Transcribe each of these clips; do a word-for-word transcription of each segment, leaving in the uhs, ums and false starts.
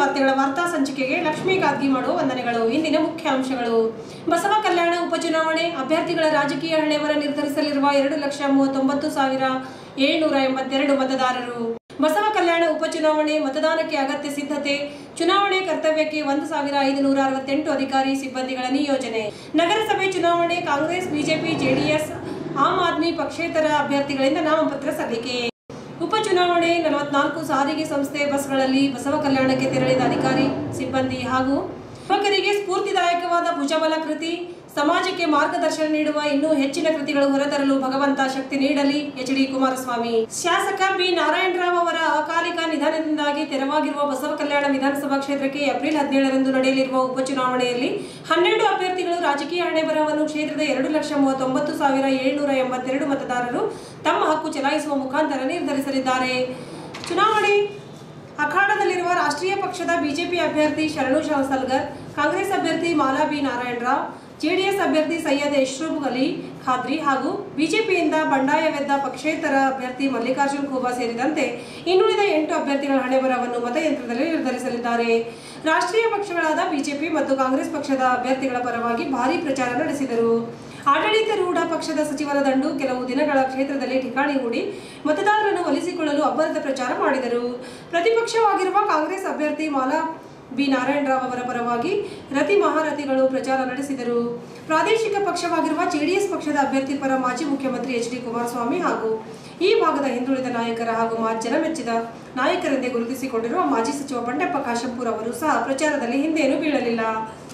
ವಾರ್ತೆಗಳ ವಾರ್ತಾ ಸಂಚಿಕೆಗೆ ಲಕ್ಷ್ಮೀ ಗಾದ್ಗಿ ಮಾಡುವ ವಂದನೆಗಳು. ಇಂದಿನ ಮುಖ್ಯಾಂಶಗಳು: ಬಸವ ಕಲ್ಯಾಣ ಉಪಚುನಾವಣೆ ಅಭ್ಯರ್ಥಿಗಳ ರಾಜಕೀಯ ಹಣೆಬರ ನಿರ್ಧರಿಸಲಿರುವ ಎರಡು ಲಕ್ಷ ಮೂವತ್ತೊಂಬತ್ತು ಸಾವಿರ ಏಳ್ನೂರ ಎಂಬತ್ತೆರಡು ಮತದಾರರು. ಬಸವ ಕಲ್ಯಾಣ ಉಪಚುನಾವಣೆ ಮತದಾನಕ್ಕೆ ಅಗತ್ಯ ಸಿದ್ಧತೆ. ಚುನಾವಣೆ ಕರ್ತವ್ಯಕ್ಕೆ ಒಂದು ಸಾವಿರ ಐದುನೂರ ಅರವತ್ತೆಂಟು ಅಧಿಕಾರಿ ಸಿಬ್ಬಂದಿಗಳ ನಿಯೋಜನೆ. ನಗರಸಭೆ ಚುನಾವಣೆ ಕಾಂಗ್ರೆಸ್, ಬಿಜೆಪಿ, ಜೆಡಿಎಸ್, ಆಮ್ ಆದ್ಮಿ ಪಕ್ಷೇತರ ಅಭ್ಯರ್ಥಿಗಳಿಂದ ನಾಮಪತ್ರ ಸಲ್ಲಿಕೆ. ಉಪಚುನಾವಣೆ ನಲವತ್ನಾಲ್ಕು ಸಾರಿಗೆ ಸಂಸ್ಥೆ ಬಸ್ಗಳಲ್ಲಿ ಬಸವ ಕಲ್ಯಾಣಕ್ಕೆ ತೆರಳಿದ ಅಧಿಕಾರಿ ಸಿಬ್ಬಂದಿ ಹಾಗೂ ಯುವಕರಿಗೆ ಸ್ಫೂರ್ತಿದಾಯಕವಾದ ಭುಜಬಲ ಕೃತಿ. ಸಮಾಜಕ್ಕೆ ಮಾರ್ಗದರ್ಶನ ನೀಡುವ ಇನ್ನೂ ಹೆಚ್ಚಿನ ಕೃತಿಗಳು ಹೊರತರಲು ಭಗವಂತ ಶಕ್ತಿ ನೀಡಲಿ. H D Kumaraswamy. ಶಾಸಕ ಬಿ ನಾರಾಯಣರಾವ್ ಅವರ ಅಕಾಲಿಕ ನಿಧನದಿಂದಾಗಿ ತೆರವಾಗಿರುವ ಬಸವ ಕಲ್ಯಾಣ ವಿಧಾನಸಭಾ ಕ್ಷೇತ್ರಕ್ಕೆ ಏಪ್ರಿಲ್ ಹದಿನೇಳರಂದು ನಡೆಯಲಿರುವ ಉಪಚುನಾವಣೆಯಲ್ಲಿ ಹನ್ನೆರಡು ಅಭ್ಯರ್ಥಿಗಳು ರಾಜಕೀಯ ಹಣೆಬರಹವನ್ನು ಕ್ಷೇತ್ರದ ಎರಡು ಲಕ್ಷ ಮೂವತ್ತೊಂಬತ್ತು ಸಾವಿರ ಏಳ್ನೂರ ಎಂಬತ್ತೆರಡು ಮತದಾರರು ತಮ್ಮ ಹಕ್ಕು ಚಲಾಯಿಸುವ ಮುಖಾಂತರ ನಿರ್ಧರಿಸಲಿದ್ದಾರೆ. ಚುನಾವಣೆ ಅಖಾಡದಲ್ಲಿರುವ ರಾಷ್ಟ್ರೀಯ ಪಕ್ಷದ ಬಿಜೆಪಿ ಅಭ್ಯರ್ಥಿ ಶರಣು ಸಲ್ಗರ್, ಕಾಂಗ್ರೆಸ್ ಅಭ್ಯರ್ಥಿ ಮಾಲಾ ಬಿ ನಾರಾಯಣರಾವ್, ಜೆಡಿಎಸ್ ಅಭ್ಯರ್ಥಿ ಸೈಯದ್ ಯಶ್ರೂಫ್ ಅಲಿ ಖಾದ್ರಿ ಹಾಗೂ ಬಿಜೆಪಿಯಿಂದ ಬಂಡಾಯವೆದ್ದ ಪಕ್ಷೇತರ ಅಭ್ಯರ್ಥಿ ಮಲ್ಲಿಕಾರ್ಜುನ್ ಖೂಬಾ ಸೇರಿದಂತೆ ಇನ್ನುಳಿದ ಎಂಟು ಅಭ್ಯರ್ಥಿಗಳ ಹಣೆಬರಹವನ್ನು ಮತಯಂತ್ರದಲ್ಲಿ ನಿರ್ಧರಿಸಲಿದ್ದಾರೆ. ರಾಷ್ಟ್ರೀಯ ಪಕ್ಷಗಳಾದ ಬಿಜೆಪಿ ಮತ್ತು ಕಾಂಗ್ರೆಸ್ ಪಕ್ಷದ ಅಭ್ಯರ್ಥಿಗಳ ಪರವಾಗಿ ಭಾರೀ ಪ್ರಚಾರ ನಡೆಸಿದರು. ಆಡಳಿತಾರೂಢ ಪಕ್ಷದ ಸಚಿವರ ದಂಡು ಕೆಲವು ದಿನಗಳ ಕ್ಷೇತ್ರದಲ್ಲಿ ಠಿಕಾಣಿ ಹೂಡಿ ಮತದಾರರನ್ನು ಒಲಿಸಿಕೊಳ್ಳಲು ಅಬ್ಬರದ ಪ್ರಚಾರ ಮಾಡಿದರು. ಪ್ರತಿಪಕ್ಷವಾಗಿರುವ ಕಾಂಗ್ರೆಸ್ ಅಭ್ಯರ್ಥಿ ಮಾಲಾ ಬಿ ನಾರಾಯಣರಾವ್ ಅವರ ಪರವಾಗಿ ರತಿ ಮಹಾರಥಿಗಳು ಪ್ರಚಾರ ನಡೆಸಿದರು. ಪ್ರಾದೇಶಿಕ ಪಕ್ಷವಾಗಿರುವ ಜೆಡಿಎಸ್ ಪಕ್ಷದ ಅಭ್ಯರ್ಥಿ ಪರ ಮಾಜಿ ಮುಖ್ಯಮಂತ್ರಿ ಎಚ್ ಡಿ ಕುಮಾರಸ್ವಾಮಿ ಹಾಗೂ ಈ ಭಾಗದ ಹಿಂದುಳಿದ ನಾಯಕರ ಹಾಗೂ ಜನಮೆಚ್ಚಿದ ನಾಯಕರೆಂದೇ ಗುರುತಿಸಿಕೊಂಡಿರುವ ಮಾಜಿ ಸಚಿವ ಬಂಡೆಪ್ಪ ಕಾಶೆಂಪೂರ್ ಅವರು ಸಹ ಪ್ರಚಾರದಲ್ಲಿ ಹಿಂದೇನೂ ಬೀಳಲಿಲ್ಲ.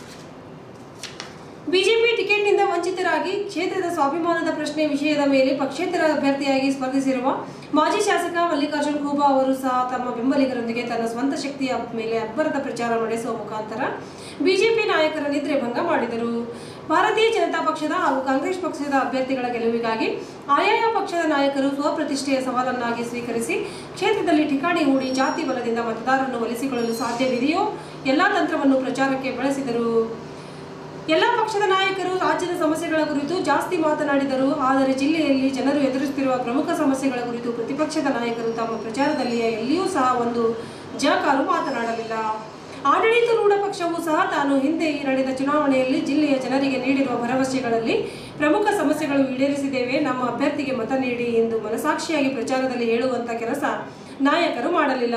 ಬಿಜೆಪಿ ಟಿಕೆಟ್ನಿಂದ ವಂಚಿತರಾಗಿ ಕ್ಷೇತ್ರದ ಸ್ವಾಭಿಮಾನದ ಪ್ರಶ್ನೆ ವಿಷಯದ ಮೇಲೆ ಪಕ್ಷೇತರ ಅಭ್ಯರ್ಥಿಯಾಗಿ ಸ್ಪರ್ಧಿಸಿರುವ ಮಾಜಿ ಶಾಸಕ ಮಲ್ಲಿಕಾರ್ಜುನ್ ಖೂಬಾ ಅವರು ಸಹ ತಮ್ಮ ಬೆಂಬಲಿಗರೊಂದಿಗೆ ತನ್ನ ಸ್ವಂತ ಶಕ್ತಿಯ ಮೇಲೆ ಅಬ್ಬರದ ಪ್ರಚಾರ ನಡೆಸುವ ಮುಖಾಂತರ ಬಿಜೆಪಿ ನಾಯಕರ ನಿದ್ರೆ ಭಂಗ ಮಾಡಿದರು. ಭಾರತೀಯ ಜನತಾ ಪಕ್ಷದ ಹಾಗೂ ಕಾಂಗ್ರೆಸ್ ಪಕ್ಷದ ಅಭ್ಯರ್ಥಿಗಳ ಗೆಲುವಿಗಾಗಿ ಆಯಾಯ ಪಕ್ಷದ ನಾಯಕರು ಸ್ವಪ್ರತಿಷ್ಠೆಯ ಸವಾಲನ್ನಾಗಿ ಸ್ವೀಕರಿಸಿ ಕ್ಷೇತ್ರದಲ್ಲಿ ಠಿಕಾಣಿ ಹೂಡಿ ಜಾತಿ ಬಲದಿಂದ ಮತದಾರರನ್ನು ಒಲಿಸಿಕೊಳ್ಳಲು ಸಾಧ್ಯವಿದೆಯೋ ಎಲ್ಲಾ ತಂತ್ರವನ್ನು ಪ್ರಚಾರಕ್ಕೆ ಬಳಸಿದರು. ಎಲ್ಲ ಪಕ್ಷದ ನಾಯಕರು ರಾಜ್ಯದ ಸಮಸ್ಯೆಗಳ ಕುರಿತು ಜಾಸ್ತಿ ಮಾತನಾಡಿದರು. ಆದರೆ ಜಿಲ್ಲೆಯಲ್ಲಿ ಜನರು ಎದುರಿಸುತ್ತಿರುವ ಪ್ರಮುಖ ಸಮಸ್ಯೆಗಳ ಕುರಿತು ಪ್ರತಿಪಕ್ಷದ ನಾಯಕರು ತಮ್ಮ ಪ್ರಚಾರದಲ್ಲಿ ಎಲ್ಲಿಯೂ ಸಹ ಒಂದು ಜಕಾರು ಮಾತನಾಡಲಿಲ್ಲ. ಆಡಳಿತಾರೂಢ ಪಕ್ಷವೂ ಸಹ ತಾನು ಹಿಂದೆ ನಡೆದ ಚುನಾವಣೆಯಲ್ಲಿ ಜಿಲ್ಲೆಯ ಜನರಿಗೆ ನೀಡಿರುವ ಭರವಸೆಗಳಲ್ಲಿ ಪ್ರಮುಖ ಸಮಸ್ಯೆಗಳು ಈಡೇರಿಸಿದ್ದೇವೆ, ನಮ್ಮ ಅಭ್ಯರ್ಥಿಗೆ ಮತ ನೀಡಿ ಎಂದು ಮನಸಾಕ್ಷಿಯಾಗಿ ಪ್ರಚಾರದಲ್ಲಿ ಹೇಳುವಂತ ಕೆಲಸ ನಾಯಕರು ಮಾಡಲಿಲ್ಲ.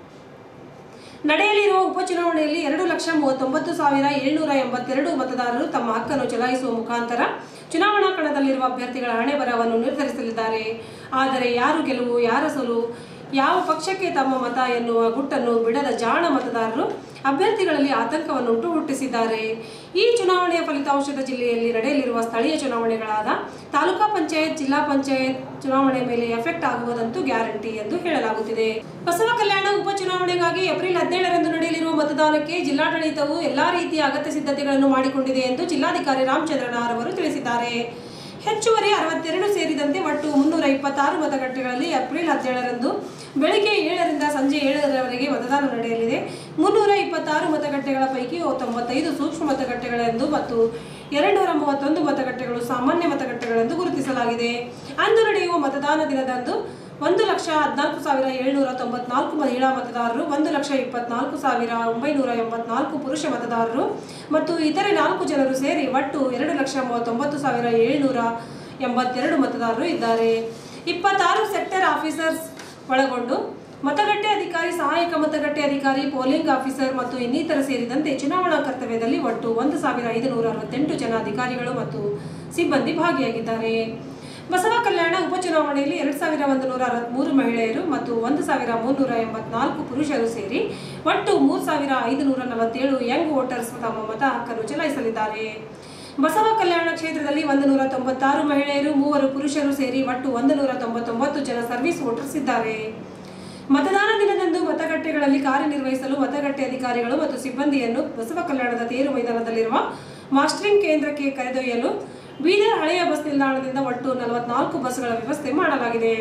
ನಡೆಯಲಿರುವ ಉಪಚುನಾವಣೆಯಲ್ಲಿ ಎರಡು ಲಕ್ಷ ಮೂವತ್ತೊಂಬತ್ತು ಸಾವಿರ ಏಳ್ನೂರ ಎಂಬತ್ತೆರಡು ಮತದಾರರು ತಮ್ಮ ಹಕ್ಕನ್ನು ಚಲಾಯಿಸುವ ಮುಖಾಂತರ ಚುನಾವಣಾ ಕಣದಲ್ಲಿರುವ ಅಭ್ಯರ್ಥಿಗಳ ಹಣೆಬರಹವನ್ನು ನಿರ್ಧರಿಸಲಿದ್ದಾರೆ. ಆದರೆ ಯಾರು ಗೆಲುವು, ಯಾರ ಸೋಲು, ಯಾವ ಪಕ್ಷಕ್ಕೆ ತಮ್ಮ ಮತ ಎನ್ನುವ ಗುಟ್ಟನ್ನು ಬಿಡದ ಜಾಣ ಮತದಾರರು ಅಭ್ಯರ್ಥಿಗಳಲ್ಲಿ ಆತಂಕವನ್ನುಂಟು ಹುಟ್ಟಿಸಿದ್ದಾರೆ. ಈ ಚುನಾವಣೆಯ ಫಲಿತಾಂಶದ ಜಿಲ್ಲೆಯಲ್ಲಿ ನಡೆಯಲಿರುವ ಸ್ಥಳೀಯ ಚುನಾವಣೆಗಳಾದ ತಾಲೂಕಾ ಪಂಚಾಯತ್, ಜಿಲ್ಲಾ ಪಂಚಾಯತ್ ಚುನಾವಣೆ ಮೇಲೆ ಎಫೆಕ್ಟ್ ಆಗುವುದಂತೂ ಗ್ಯಾರಂಟಿ ಎಂದು ಹೇಳಲಾಗುತ್ತಿದೆ. ಬಸವ ಕಲ್ಯಾಣ ಉಪಚುನಾವಣೆಗಾಗಿ ಏಪ್ರಿಲ್ ಹದಿನೇಳರಂದು ನಡೆಯಲಿರುವ ಮತದಾನಕ್ಕೆ ಜಿಲ್ಲಾಡಳಿತವು ಎಲ್ಲಾ ರೀತಿಯ ಅಗತ್ಯ ಸಿದ್ಧತೆಗಳನ್ನು ಮಾಡಿಕೊಂಡಿದೆ ಎಂದು ಜಿಲ್ಲಾಧಿಕಾರಿ ರಾಮಚಂದ್ರನಾರ್ ಅವರು ತಿಳಿಸಿದ್ದಾರೆ. ಹೆಚ್ಚುವರಿ ಅರವತ್ತೆರಡು ಸೇರಿದಂತೆ ಒಟ್ಟು ಮುನ್ನೂರ ಇಪ್ಪತ್ತಾರು ಮತಗಟ್ಟೆಗಳಲ್ಲಿ ಏಪ್ರಿಲ್ ಹದಿನೇಳರಂದು ಬೆಳಗ್ಗೆ ಏಳರಿಂದ ಸಂಜೆ ಏಳರವರೆಗೆ ಮತದಾನ ನಡೆಯಲಿದೆ. ಮುನ್ನೂರ ಇಪ್ಪತ್ತಾರು ಮತಗಟ್ಟೆಗಳ ಪೈಕಿ ತೊಂಬತ್ತೈದು ಸೂಕ್ಷ್ಮ ಮತಗಟ್ಟೆಗಳೆಂದು ಮತ್ತು ಎರಡುನೂರ ಮೂವತ್ತೊಂದು ಮತಗಟ್ಟೆಗಳು ಸಾಮಾನ್ಯ ಮತಗಟ್ಟೆಗಳೆಂದು ಗುರುತಿಸಲಾಗಿದೆ. ಅಂದು ನಡೆಯುವ ಮತದಾನ ದಿನದಂದು ಒಂದು ಲಕ್ಷ ಹದಿನಾಲ್ಕು ಸಾವಿರ ಏಳ್ನೂರ ತೊಂಬತ್ನಾಲ್ಕು ಮಹಿಳಾ ಮತದಾರರು, ಒಂದು ಲಕ್ಷ ಇಪ್ಪತ್ನಾಲ್ಕು ಸಾವಿರ ಒಂಬೈನೂರ ಎಂಬತ್ನಾಲ್ಕು ಪುರುಷ ಮತದಾರರು ಮತ್ತು ಇತರೆ ನಾಲ್ಕು ಜನರು ಸೇರಿ ಒಟ್ಟು ಎರಡು ಲಕ್ಷ ಮೂವತ್ತೊಂಬತ್ತು ಸಾವಿರ ಏಳ್ನೂರ ಎಂಬತ್ತೆರಡು ಮತದಾರರು ಇದ್ದಾರೆ. ಇಪ್ಪತ್ತಾರು ಸೆಕ್ಟರ್ ಆಫೀಸರ್ಸ್ ಒಳಗೊಂಡು ಮತಗಟ್ಟೆ ಅಧಿಕಾರಿ, ಸಹಾಯಕ ಮತಗಟ್ಟೆ ಅಧಿಕಾರಿ, ಪೋಲಿಂಗ್ ಆಫೀಸರ್ ಮತ್ತು ಇನ್ನಿತರ ಸೇರಿದಂತೆ ಚುನಾವಣಾ ಕರ್ತವ್ಯದಲ್ಲಿ ಒಟ್ಟು ಒಂದು ಸಾವಿರ ಐದುನೂರ ಅರವತ್ತೆಂಟು ಜನ ಅಧಿಕಾರಿಗಳು ಮತ್ತು ಸಿಬ್ಬಂದಿ ಭಾಗಿಯಾಗಿದ್ದಾರೆ. ಬಸವ ಕಲ್ಯಾಣ ಉಪಚುನಾವಣೆಯಲ್ಲಿ ಎರಡು ಸಾವಿರ ಒಂದು ನೂರ ಅರವತ್ಮೂರು ಮಹಿಳೆಯರು ಮತ್ತು ಒಂದು ಸಾವಿರ ಮುನ್ನೂರ ಎಂಬತ್ನಾಲ್ಕು ಪುರುಷರು ಸೇರಿ ಒಟ್ಟು ಮೂರು ಸಾವಿರ ಐದುನೂರ ನಲವತ್ತೇಳು ಯಂಗ್ ವೋಟರ್ಸ್ ತಮ್ಮ ಮತ ಹಕ್ಕನ್ನು ಚಲಾಯಿಸಲಿದ್ದಾರೆ. ಬಸವ ಕಲ್ಯಾಣ ಕ್ಷೇತ್ರದಲ್ಲಿ ಒಂದು ನೂರ ತೊಂಬತ್ತಾರು ಮಹಿಳೆಯರು, ಮೂವರು ಪುರುಷರು ಸೇರಿ ಒಟ್ಟು ಒಂದು ನೂರ ತೊಂಬತ್ತೊಂಬತ್ತು ಜನ ಸರ್ವಿಸ್ ವೋಟರ್ಸ್ ಇದ್ದಾರೆ. ಮತದಾನ ದಿನದಂದು ಮತಗಟ್ಟೆಗಳಲ್ಲಿ ಕಾರ್ಯನಿರ್ವಹಿಸಲು ಮತಗಟ್ಟೆ ಅಧಿಕಾರಿಗಳು ಮತ್ತು ಸಿಬ್ಬಂದಿಯನ್ನು ಬಸವ ಕಲ್ಯಾಣದ ತೇರು ಮೈದಾನದಲ್ಲಿರುವ ಮಾಸ್ಟರಿಂಗ್ ಕೇಂದ್ರಕ್ಕೆ ಕರೆದೊಯ್ಯಲು ಬೀದರ್ ಹಳೆಯ ಬಸ್ ನಿಲ್ದಾಣದಿಂದ ಒಟ್ಟು ನಲವತ್ನಾಲ್ಕು ಬಸ್ಗಳ ವ್ಯವಸ್ಥೆ ಮಾಡಲಾಗಿದೆ.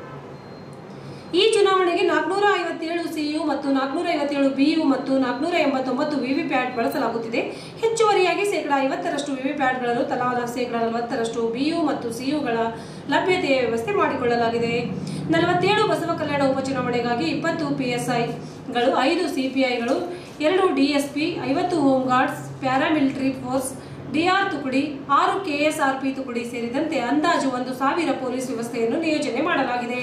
ಈ ಚುನಾವಣೆಗೆ ನಾಲ್ಕುನೂರ ಐವತ್ತೇಳು ಸಿಯು ಮತ್ತು ನಾಲ್ಕುನೂರ ಐವತ್ತೇಳು ಬಿಯು ಮತ್ತು ನಾಲ್ಕುನೂರ ಎಂಬತ್ತೊಂಬತ್ತು ವಿವಿಪ್ಯಾಟ್ ಬಳಸಲಾಗುತ್ತಿದೆ. ಹೆಚ್ಚುವರಿಯಾಗಿ ಶೇಕಡಾ ಐವತ್ತರಷ್ಟು ವಿವಿಪ್ಯಾಟ್ಗಳನ್ನು ತಲಾ ಶೇಕಡಾ ನಲವತ್ತರಷ್ಟು ಬಿಯು ಮತ್ತು ಸಿಯುಗಳ ಲಭ್ಯತೆಯ ವ್ಯವಸ್ಥೆ ಮಾಡಿಕೊಳ್ಳಲಾಗಿದೆ. ನಲವತ್ತೇಳು ಬಸವ ಕಲ್ಯಾಣ ಉಪಚುನಾವಣೆಗಾಗಿ ಇಪ್ಪತ್ತು ಪಿಎಸ್ಐ, ಗಳು ಐದು ಸಿಪಿಐಗಳು, ಎರಡು ಡಿಎಸ್ಪಿ, ಐವತ್ತು home guards, paramilitary force, DR ತುಕಡಿ, ಆರು ಕೆಎಸ್ಆರ್ಪಿ ತುಕಡಿ ಸೇರಿದಂತೆ ಅಂದಾಜು ಒಂದು ಸಾವಿರ ಪೊಲೀಸ್ ವ್ಯವಸ್ಥೆಯನ್ನು ನಿಯೋಜನೆ ಮಾಡಲಾಗಿದೆ.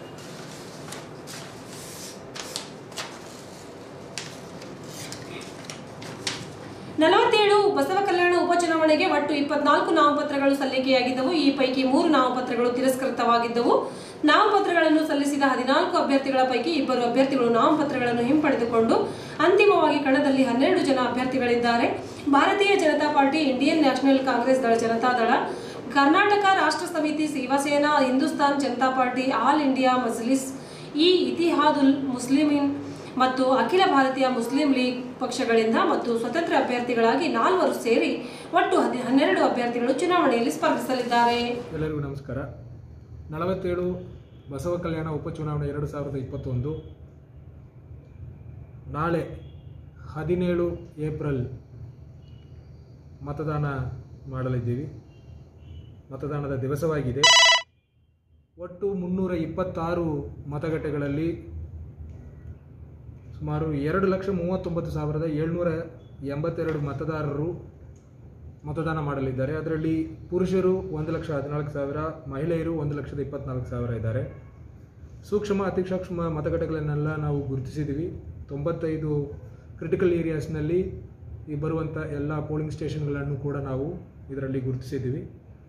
ನಲವತ್ತೇಳು ಬಸವ ಕಲ್ಯಾಣ ಉಪಚುನಾವಣೆಗೆ ಒಟ್ಟು ಇಪ್ಪತ್ನಾಲ್ಕು ನಾಮಪತ್ರಗಳು ಸಲ್ಲಿಕೆಯಾಗಿದ್ದವು. ಈ ಪೈಕಿ ಮೂರು ನಾಮಪತ್ರಗಳು ತಿರಸ್ಕೃತವಾಗಿದ್ದವು. ನಾಮಪತ್ರಗಳನ್ನು ಸಲ್ಲಿಸಿದ ಹದಿನಾಲ್ಕು ಅಭ್ಯರ್ಥಿಗಳ ಪೈಕಿ ಇಬ್ಬರು ಅಭ್ಯರ್ಥಿಗಳು ನಾಮಪತ್ರಗಳನ್ನು ಹಿಂಪಡೆದುಕೊಂಡು ಅಂತಿಮವಾಗಿ ಕಣದಲ್ಲಿ ಹನ್ನೆರಡು ಜನ ಅಭ್ಯರ್ಥಿಗಳಿದ್ದಾರೆ. Bharatiya Janata party, Indian national Congress Dal, Janata Dal, Karnataka Rashtra Samiti, Shiv Sena, Hindustan Janata party, all India Majlis e Ittehadul Muslimeen ಮತ್ತು ಅಖಿಲ ಭಾರತೀಯ ಮುಸ್ಲಿಂ ಲೀಗ್ ಪಕ್ಷಗಳಿಂದ ಮತ್ತು ಸ್ವತಂತ್ರ ಅಭ್ಯರ್ಥಿಗಳಾಗಿ ನಾಲ್ವರು ಸೇರಿ ಒಟ್ಟು ಹನ್ನೆರಡು ಅಭ್ಯರ್ಥಿಗಳು ಚುನಾವಣೆಯಲ್ಲಿ ಸ್ಪರ್ಧಿಸಲಿದ್ದಾರೆ. ಎಲ್ಲರಿಗೂ ನಮಸ್ಕಾರ. ನಲವತ್ತೇಳು ಬಸವ ಕಲ್ಯಾಣ ಉಪಚುನಾವಣೆ ಎರಡು ಸಾವಿರದ ಇಪ್ಪತ್ತೊಂದು ನಾಳೆ ಹದಿನೇಳು ಏಪ್ರಿಲ್ ಮತದಾನ ಮಾಡಲಿದ್ದೀವಿ. ಮತದಾನದ ದಿವಸವಾಗಿದೆ. ಒಟ್ಟು ಮುನ್ನೂರ ಇಪ್ಪತ್ತಾರು ಮತಗಟ್ಟೆಗಳಲ್ಲಿ ಸುಮಾರು ಎರಡು ಲಕ್ಷ ಮೂವತ್ತೊಂಬತ್ತು ಸಾವಿರದ ಏಳ್ನೂರ ಎಂಬತ್ತೆರಡು ಮತದಾರರು ಮತದಾನ ಮಾಡಲಿದ್ದಾರೆ. ಅದರಲ್ಲಿ ಪುರುಷರು ಒಂದು ಲಕ್ಷ ಹದಿನಾಲ್ಕು ಸಾವಿರ, ಮಹಿಳೆಯರು ಒಂದು ಲಕ್ಷದ ಇಪ್ಪತ್ನಾಲ್ಕು ಸಾವಿರ ಇದ್ದಾರೆ. ಸೂಕ್ಷ್ಮ ಅತಿ ಸೂಕ್ಷ್ಮ ಮತಗಟ್ಟೆಗಳನ್ನೆಲ್ಲ ನಾವು ಗುರುತಿಸಿದ್ದೀವಿ. ತೊಂಬತ್ತೈದು ಕ್ರಿಟಿಕಲ್ ಏರಿಯಾಸ್ನಲ್ಲಿ ಈ ಬರುವಂಥ ಎಲ್ಲ ಪೋಲಿಂಗ್ ಸ್ಟೇಷನ್ಗಳನ್ನು ಕೂಡ ನಾವು ಇದರಲ್ಲಿ ಗುರುತಿಸಿದ್ದೀವಿ.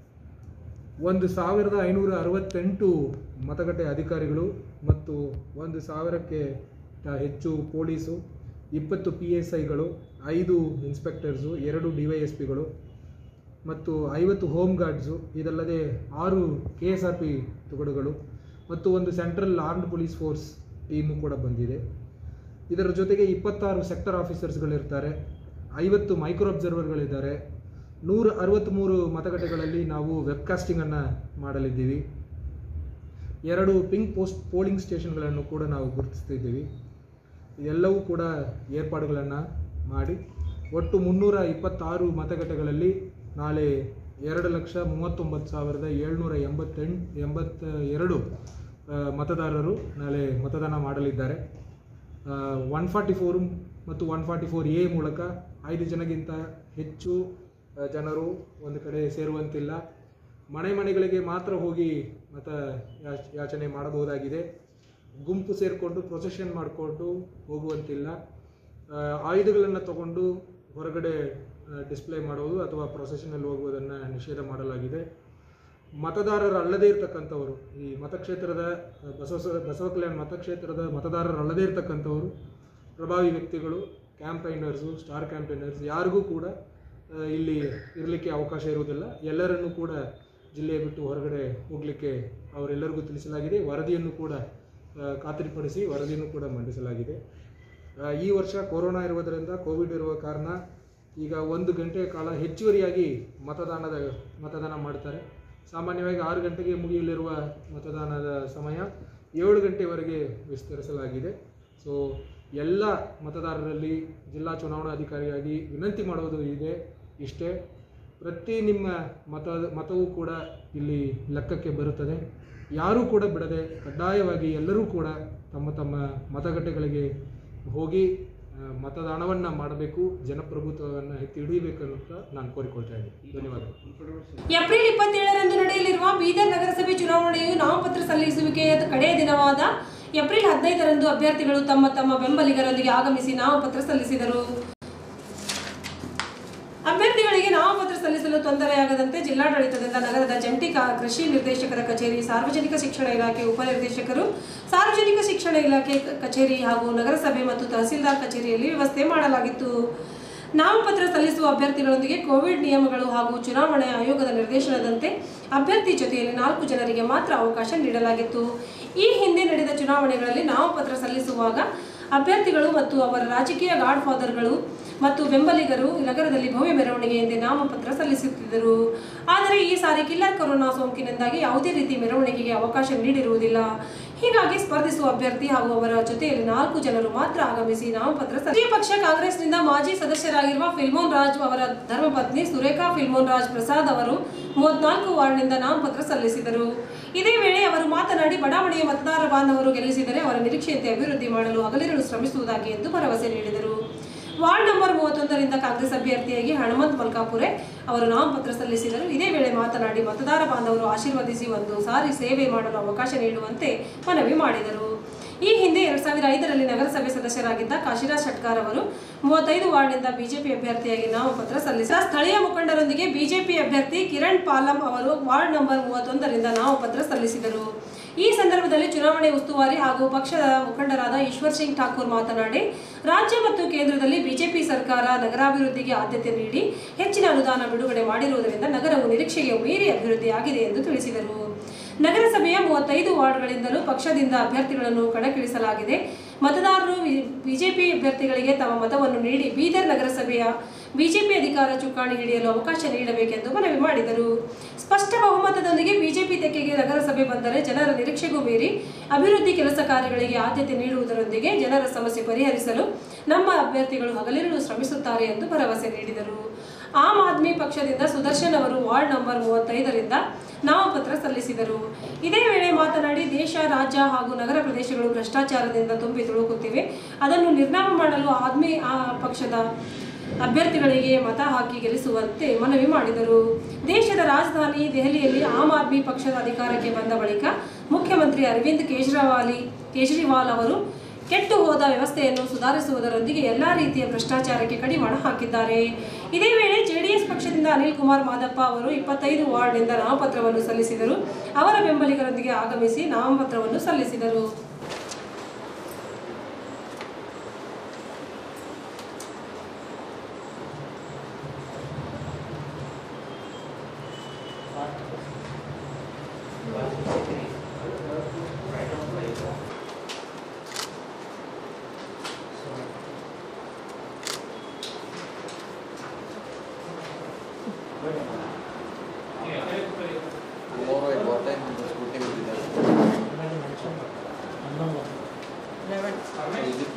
ಒಂದು ಸಾವಿರದ ಐನೂರ ಅರವತ್ತೆಂಟು ಮತಗಟ್ಟೆ ಅಧಿಕಾರಿಗಳು ಮತ್ತು ಒಂದು ಸಾವಿರಕ್ಕೆ ಹೆಚ್ಚು ಪೊಲೀಸು, ಇಪ್ಪತ್ತು ಪಿ ಎಸ್ ಐಗಳು, ಐದು ಇನ್ಸ್ಪೆಕ್ಟರ್ಸು, ಎರಡು ಡಿ ವೈ ಎಸ್ ಪಿಗಳು ಮತ್ತು ಐವತ್ತು ಹೋಮ್ ಗಾರ್ಡ್ಸು, ಇದಲ್ಲದೆ ಆರು ಕೆ ಎಸ್ ಆರ್ ಪಿ ತುಕಡಿಗಳು ಮತ್ತು ಒಂದು central armed police force team ಕೂಡ ಬಂದಿದೆ. ಇದರ ಜೊತೆಗೆ ಇಪ್ಪತ್ತಾರು ಸೆಕ್ಟರ್ ಆಫೀಸರ್ಸ್ಗಳಿರ್ತಾರೆ, ಐವತ್ತು ಮೈಕ್ರೋ ಅಬ್ಸರ್ವರ್ಗಳಿದ್ದಾರೆ. ನೂರ ಅರವತ್ತ್ಮೂರು ಮತಗಟ್ಟೆಗಳಲ್ಲಿ ನಾವು ವೆಬ್ಕಾಸ್ಟಿಂಗನ್ನು ಮಾಡಲಿದ್ದೀವಿ. ಎರಡು ಪಿಂಕ್ ಪೋಸ್ಟ್ ಪೋಲಿಂಗ್ ಸ್ಟೇಷನ್ಗಳನ್ನು ಕೂಡ ನಾವು ಗುರುತಿಸ್ತಿದ್ದೀವಿ. ಇದೆಲ್ಲವೂ ಕೂಡ ಏರ್ಪಾಡುಗಳನ್ನು ಮಾಡಿ ಒಟ್ಟು ಮುನ್ನೂರ ಇಪ್ಪತ್ತಾರು ಮತಗಟ್ಟೆಗಳಲ್ಲಿ ನಾಳೆ ಎರಡು ಲಕ್ಷ ಮೂವತ್ತೊಂಬತ್ತು ಸಾವಿರದ ಏಳ್ನೂರ ಎಂಬತ್ತೆಂಟು ಎಂಬತ್ತ ಎರಡು ಮತದಾರರು ನಾಳೆ ಮತದಾನ ಮಾಡಲಿದ್ದಾರೆ. ಒನ್ ಫಾರ್ಟಿ ಫೋರು ಮತ್ತು ಒನ್ ಫಾರ್ಟಿ ಫೋರ್ ಎ ಮೂಲಕ ಐದು ಜನಗಿಂತ ಹೆಚ್ಚು ಜನರು ಒಂದು ಕಡೆ ಸೇರುವಂತಿಲ್ಲ. ಮನೆ ಮನೆಗಳಿಗೆ ಮಾತ್ರ ಹೋಗಿ ಮತ ಯಾಚನೆ ಮಾಡಬಹುದಾಗಿದೆ. ಗುಂಪು ಸೇರಿಕೊಂಡು ಪ್ರೊಸೆಷನ್ ಮಾಡಿಕೊಂಡು ಹೋಗುವಂತಿಲ್ಲ. ಆಯುಧಗಳನ್ನು ತಗೊಂಡು ಹೊರಗಡೆ ಡಿಸ್ಪ್ಲೇ ಮಾಡೋದು ಅಥವಾ ಪ್ರೊಸೆಷನಲ್ಲಿ ಹೋಗುವುದನ್ನು ನಿಷೇಧ ಮಾಡಲಾಗಿದೆ. ಮತದಾರರಲ್ಲದೇ ಇರತಕ್ಕಂಥವರು, ಈ ಮತಕ್ಷೇತ್ರದ ಬಸವ ಬಸವ ಕಲ್ಯಾಣ ಮತಕ್ಷೇತ್ರದ ಮತದಾರರಲ್ಲದೇ ಇರತಕ್ಕಂಥವರು, ಪ್ರಭಾವಿ ವ್ಯಕ್ತಿಗಳು, ಕ್ಯಾಂಪೈನರ್ಸು, ಸ್ಟಾರ್ ಕ್ಯಾಂಪೈನರ್ಸ್ ಯಾರಿಗೂ ಕೂಡ ಇಲ್ಲಿ ಇರಲಿಕ್ಕೆ ಅವಕಾಶ ಇರುವುದಿಲ್ಲ. ಎಲ್ಲರನ್ನೂ ಕೂಡ ಜಿಲ್ಲೆಯ ಬಿಟ್ಟು ಹೊರಗಡೆ ಹೋಗಲಿಕ್ಕೆ ಅವರೆಲ್ಲರಿಗೂ ತಿಳಿಸಲಾಗಿದೆ. ವರದಿಯನ್ನು ಕೂಡ ಖಾತರಿಪಡಿಸಿ ವರದಿಯನ್ನು ಕೂಡ ಮಂಡಿಸಲಾಗಿದೆ. ಈ ವರ್ಷ ಕೊರೋನಾ ಇರುವುದರಿಂದ, ಕೋವಿಡ್ ಇರುವ ಕಾರಣ ಈಗ ಒಂದು ಗಂಟೆಯ ಕಾಲ ಹೆಚ್ಚುವರಿಯಾಗಿ ಮತದಾನದ ಮತದಾನ ಮಾಡ್ತಾರೆ. ಸಾಮಾನ್ಯವಾಗಿ ಆರು ಗಂಟೆಗೆ ಮುಗಿಯಲಿರುವ ಮತದಾನದ ಸಮಯ ಏಳು ಗಂಟೆವರೆಗೆ ವಿಸ್ತರಿಸಲಾಗಿದೆ. ಸೊ ಎಲ್ಲ ಮತದಾರರಲ್ಲಿ ಜಿಲ್ಲಾ ಚುನಾವಣಾಧಿಕಾರಿಯಾಗಿ ವಿನಂತಿ ಮಾಡೋದು ಇದೆ ಇಷ್ಟೇ, ಪ್ರತಿ ನಿಮ್ಮ ಮತ ಮತವೂ ಕೂಡ ಇಲ್ಲಿ ಲೆಕ್ಕಕ್ಕೆ ಬರುತ್ತದೆ. ಯಾರೂ ಕೂಡ ಬಿಡದೆ ಕಡ್ಡಾಯವಾಗಿ ಎಲ್ಲರೂ ಕೂಡ ತಮ್ಮ ತಮ್ಮ ಮತಗಟ್ಟೆಗಳಿಗೆ ಹೋಗಿ ಮತದಾನವನ್ನು ಮಾಡಬೇಕು, ಜನಪ್ರಭುತ್ವವನ್ನು ಎತ್ತಿ ಹಿಡಿಯಬೇಕಂತ ನಾನು ಕೋರಿಕೊಳ್ತಾ ಇದ್ದೀನಿ. ಧನ್ಯವಾದಗಳು. ಏಪ್ರಿಲ್ ಇಪ್ಪತ್ತೇಳರಂದು ನಡೆಯಲಿರುವ ಬೀದರ್ ನಗರಸಭೆ ಚುನಾವಣೆಯು ನಾಮಪತ್ರ ಸಲ್ಲಿಸುವಿಕೆಯ ಕಡೆಯ ದಿನವಾದ ಏಪ್ರಿಲ್ ಹದಿನೈದರಂದು ಅಭ್ಯರ್ಥಿಗಳು ತಮ್ಮ ತಮ್ಮ ಬೆಂಬಲಿಗರೊಂದಿಗೆ ಆಗಮಿಸಿ ನಾಮಪತ್ರ ಸಲ್ಲಿಸಿದರು. ಅಭ್ಯರ್ಥಿಗಳಿಗೆ ನಾಮಪತ್ರ ಸಲ್ಲಿಸಲು ತೊಂದರೆಯಾಗದಂತೆ ಜಿಲ್ಲಾಡಳಿತದಿಂದ ನಗರದ ಜಂಟಿ ಕೃಷಿ ನಿರ್ದೇಶಕರ ಕಚೇರಿ, ಸಾರ್ವಜನಿಕ ಶಿಕ್ಷಣ ಇಲಾಖೆ ಉಪನಿರ್ದೇಶಕರು, ಸಾರ್ವಜನಿಕ ಶಿಕ್ಷಣ ಇಲಾಖೆ ಕಚೇರಿ ಹಾಗೂ ನಗರಸಭೆ ಮತ್ತು ತಹಸೀಲ್ದಾರ್ ಕಚೇರಿಯಲ್ಲಿ ವ್ಯವಸ್ಥೆ ಮಾಡಲಾಗಿತ್ತು. ನಾಮಪತ್ರ ಸಲ್ಲಿಸುವ ಅಭ್ಯರ್ಥಿಗಳೊಂದಿಗೆ ಕೋವಿಡ್ ನಿಯಮಗಳು ಹಾಗೂ ಚುನಾವಣಾ ಆಯೋಗದ ನಿರ್ದೇಶನದಂತೆ ಅಭ್ಯರ್ಥಿ ಜೊತೆಯಲ್ಲಿ ನಾಲ್ಕು ಜನರಿಗೆ ಮಾತ್ರ ಅವಕಾಶ ನೀಡಲಾಗಿತ್ತು. ಈ ಹಿಂದೆ ನಡೆದ ಚುನಾವಣೆಗಳಲ್ಲಿ ನಾಮಪತ್ರ ಸಲ್ಲಿಸುವಾಗ ಅಭ್ಯರ್ಥಿಗಳು ಮತ್ತು ಅವರ ರಾಜಕೀಯ ಗಾಡ್ ಫಾದರ್ಗಳು ಮತ್ತು ಬೆಂಬಲಿಗರು ನಗರದಲ್ಲಿ ಭವ್ಯ ಮೆರವಣಿಗೆಯಂತೆ ನಾಮಪತ್ರ ಸಲ್ಲಿಸುತ್ತಿದ್ದರು. ಆದರೆ ಈ ಸಾರಿ ಕಿಲ್ಲರ್ ಕೊರೋನಾ ಸೋಂಕಿನಿಂದಾಗಿ ಯಾವುದೇ ರೀತಿ ಮೆರವಣಿಗೆಗೆ ಅವಕಾಶ ನೀಡಿರುವುದಿಲ್ಲ. ಹೀಗಾಗಿ ಸ್ಪರ್ಧಿಸುವ ಅಭ್ಯರ್ಥಿ ಹಾಗೂ ಅವರ ಜೊತೆಯಲ್ಲಿ ನಾಲ್ಕು ಜನರು ಮಾತ್ರ ಆಗಮಿಸಿ ನಾಮಪತ್ರ ಸಲ್ಲಿಸಿದರು. ಪಕ್ಷ ಕಾಂಗ್ರೆಸ್ನಿಂದ ಮಾಜಿ ಸದಸ್ಯರಾಗಿರುವ ಫಿಲ್ಮೋನ್ ರಾಜ್ ಅವರ ಧರ್ಮಪತ್ನಿ ಸುರೇಖಾ ಫಿಲ್ಮೋನ್ ರಾಜ್ ಪ್ರಸಾದ್ ಅವರು ಮೂವತ್ನಾಲ್ಕು ವಾರ್ಡ್ನಿಂದ ನಾಮಪತ್ರ ಸಲ್ಲಿಸಿದರು. ಇದೇ ವೇಳೆ ಅವರು ಮಾತನಾಡಿ ಮಾತನಾಡಿ ಬಡಾವಣೆಯ ಮತದಾರ ಬಾಂಧವರು ಗೆಲ್ಲಿಸಿದರೆ ಅವರ ನಿರೀಕ್ಷೆಯಂತೆ ಅಭಿವೃದ್ಧಿ ಮಾಡಲು ಹಗಲಿರುಳು ಶ್ರಮಿಸುವುದಾಗಿ ಎಂದು ಭರವಸೆ ನೀಡಿದರು. ವಾರ್ಡ್ ನಂಬರ್ ಮೂವತ್ತೊಂದರಿಂದ ಕಾಂಗ್ರೆಸ್ ಅಭ್ಯರ್ಥಿಯಾಗಿ ಹನುಮಂತ್ ಮಲ್ಕಾಪುರೆ ಅವರು ನಾಮಪತ್ರ ಸಲ್ಲಿಸಿದರು. ಇದೇ ವೇಳೆ ಮಾತನಾಡಿ ಮತದಾರ ಬಾಂಧವರು ಆಶೀರ್ವದಿಸಿ ಒಂದು ಸಾರಿ ಸೇವೆ ಮಾಡಲು ಅವಕಾಶ ನೀಡುವಂತೆ ಮನವಿ ಮಾಡಿದರು. ಈ ಹಿಂದೆ ಎರಡ್ ಸಾವಿರ ಐದರಲ್ಲಿ ನಗರಸಭೆ ಸದಸ್ಯರಾಗಿದ್ದ ಕಾಶಿರಾಜ್ ಶೆಟ್ಕಾರ್ ಅವರು ಮೂವತ್ತೈದು ವಾರ್ಡ್ನಿಂದ ಬಿಜೆಪಿ ಅಭ್ಯರ್ಥಿಯಾಗಿ ನಾಮಪತ್ರ ಸಲ್ಲಿಸಿದ. ಸ್ಥಳೀಯ ಮುಖಂಡರೊಂದಿಗೆ ಬಿಜೆಪಿ ಅಭ್ಯರ್ಥಿ ಕಿರಣ್ ಪಾಲಂ ಅವರು ವಾರ್ಡ್ ನಂಬರ್ ಮೂವತ್ತೊಂದರಿಂದ ನಾಮಪತ್ರ ಸಲ್ಲಿಸಿದರು. ಈ ಸಂದರ್ಭದಲ್ಲಿ ಚುನಾವಣೆ ಉಸ್ತುವಾರಿ ಹಾಗೂ ಪಕ್ಷದ ಮುಖಂಡರಾದ ಈಶ್ವರ್ ಸಿಂಗ್ ಠಾಕೂರ್ ಮಾತನಾಡಿ, ರಾಜ್ಯ ಮತ್ತು ಕೇಂದ್ರದಲ್ಲಿ ಬಿಜೆಪಿ ಸರ್ಕಾರ ನಗರಾಭಿವೃದ್ಧಿಗೆ ಆದ್ಯತೆ ನೀಡಿ ಹೆಚ್ಚಿನ ಅನುದಾನ ಬಿಡುಗಡೆ ಮಾಡಿರುವುದರಿಂದ ನಗರವು ನಿರೀಕ್ಷೆಗೆ ಮೀರಿ ಅಭಿವೃದ್ಧಿಯಾಗಿದೆ ಎಂದು ತಿಳಿಸಿದರು. ನಗರಸಭೆಯ ಮೂವತ್ತೈದು ವಾರ್ಡ್ಗಳಿಂದಲೂ ಪಕ್ಷದಿಂದ ಅಭ್ಯರ್ಥಿಗಳನ್ನು ಕಣಕ್ಕಿಳಿಸಲಾಗಿದೆ. ಮತದಾರರು ಬಿಜೆಪಿ ಅಭ್ಯರ್ಥಿಗಳಿಗೆ ತಮ್ಮ ಮತವನ್ನು ನೀಡಿ ಬೀದರ್ ನಗರಸಭೆಯ ಬಿಜೆಪಿ ಅಧಿಕಾರ ಚುಕ್ಕಾಣಿ ಹಿಡಿಯಲು ಅವಕಾಶ ನೀಡಬೇಕೆಂದು ಮನವಿ ಮಾಡಿದರು. ಸ್ಪಷ್ಟ ಬಹುಮತದೊಂದಿಗೆ ಬಿಜೆಪಿ ತೆಕ್ಕೆಗೆ ನಗರಸಭೆ ಬಂದರೆ ಜನರ ನಿರೀಕ್ಷೆಗೂ ಮೀರಿ ಅಭಿವೃದ್ಧಿ ಕೆಲಸ ಕಾರ್ಯಗಳಿಗೆ ಆದ್ಯತೆ ನೀಡುವುದರೊಂದಿಗೆ ಜನರ ಸಮಸ್ಯೆ ಪರಿಹರಿಸಲು ನಮ್ಮ ಅಭ್ಯರ್ಥಿಗಳು ಹಗಲಿರುಳು ಶ್ರಮಿಸುತ್ತಾರೆ ಎಂದು ಭರವಸೆ ನೀಡಿದರು. ಆಮ್ ಆದ್ಮಿ ಪಕ್ಷದಿಂದ ಸುದರ್ಶನ್ ಅವರು ವಾರ್ಡ್ ನಂಬರ್ ಮೂವತ್ತೈದರಿಂದ ನಾಮಪತ್ರ ಸಲ್ಲಿಸಿದರು. ಇದೇ ವೇಳೆ ಮಾತನಾಡಿ, ದೇಶ, ರಾಜ್ಯ ಹಾಗೂ ನಗರ ಪ್ರದೇಶಗಳು ಭ್ರಷ್ಟಾಚಾರದಿಂದ ತುಂಬಿ ತುಳುಕುತ್ತಿವೆ. ಅದನ್ನು ನಿರ್ನಾಮ ಮಾಡಲು ಆದ್ಮಿ ಆ ಪಕ್ಷದ ಅಭ್ಯರ್ಥಿಗಳಿಗೆ ಮತ ಹಾಕಿ ಗೆಲ್ಲಿಸುವಂತೆ ಮನವಿ ಮಾಡಿದರು. ದೇಶದ ರಾಜಧಾನಿ ದೆಹಲಿಯಲ್ಲಿ ಆಮ್ ಆದ್ಮಿ ಪಕ್ಷದ ಅಧಿಕಾರಕ್ಕೆ ಬಂದ ಬಳಿಕ ಮುಖ್ಯಮಂತ್ರಿ ಅರವಿಂದ್ ಕೇಜ್ರಿವಾಲ್ ಕೇಜ್ರಿವಾಲ್ ಅವರು ಕೆಟ್ಟು ಹೋದ ವ್ಯವಸ್ಥೆಯನ್ನು ಸುಧಾರಿಸುವುದರೊಂದಿಗೆ ಎಲ್ಲಾ ರೀತಿಯ ಭ್ರಷ್ಟಾಚಾರಕ್ಕೆ ಕಡಿವಾಣ ಹಾಕಿದ್ದಾರೆ. ಇದೇ ವೇಳೆ ಜೆಡಿಎಸ್ ಪಕ್ಷದಿಂದ ಅನಿಲ್ ಕುಮಾರ್ ಮಾದಪ್ಪ ಅವರು ಇಪ್ಪತ್ತೈದು ವಾರ್ಡ್ನಿಂದ ನಾಮಪತ್ರವನ್ನು ಸಲ್ಲಿಸಿದರು. ಅವರ ಬೆಂಬಲಿಗರೊಂದಿಗೆ ಆಗಮಿಸಿ ನಾಮಪತ್ರವನ್ನು ಸಲ್ಲಿಸಿದರು. Tomorrow at what time the scrutiny will be there? eleven. Is it?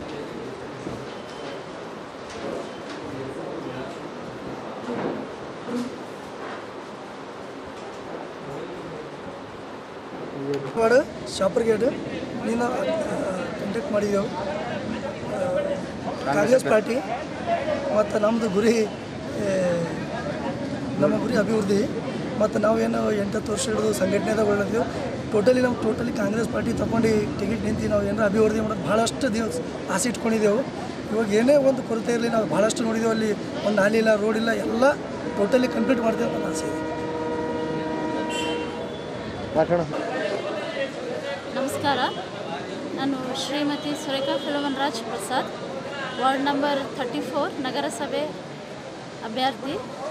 Ward ಶಾಪರ್ ಗೇಟ್ ನೀನು ಕಂಡಕ್ಟ್ ಮಾಡಿದೆವು. ಕಾಂಗ್ರೆಸ್ ಪಾರ್ಟಿ ಮತ್ತು ನಮ್ಮದು ಗುರಿ ನಮ್ಮ ಗುರಿ ಅಭಿವೃದ್ಧಿ ಮತ್ತು ನಾವೇನು ಎಂಟತ್ತು ವರ್ಷ ಹಿಡಿದು ಸಂಘಟನೆದಾಗ ಒಳ್ಳೆದೆವು. ಟೋಟಲಿ ನಮ್ಮ ಟೋಟಲಿ ಕಾಂಗ್ರೆಸ್ ಪಾರ್ಟಿ ತೊಗೊಂಡು ಟಿಕೆಟ್ ನಿಂತು ನಾವು ಏನಾರು ಅಭಿವೃದ್ಧಿ ಮಾಡೋದು ಭಾಳಷ್ಟು ದಿವಸ ಆಸೆ ಇಟ್ಕೊಂಡಿದ್ದೆವು. ಇವಾಗ ಏನೇ ಒಂದು ಕೊರತೆ ಇರಲಿ ನಾವು ಭಾಳಷ್ಟು ನೋಡಿದೆವು. ಅಲ್ಲಿ ಒಂದು ನಾಲಿ ಇಲ್ಲ, ರೋಡ್ ಇಲ್ಲ, ಎಲ್ಲ ಟೋಟಲಿ ಕಂಪ್ಲೀಟ್ ಮಾಡ್ತೇವೆ ಅಂತ ಆಸೆ ಇದೆ. ನಮಸ್ಕಾರ, ನಾನು Shrimati Surekha Philomen Raj Prasad, ward number thirty four ನಗರಸಭೆ ಅಭ್ಯರ್ಥಿ.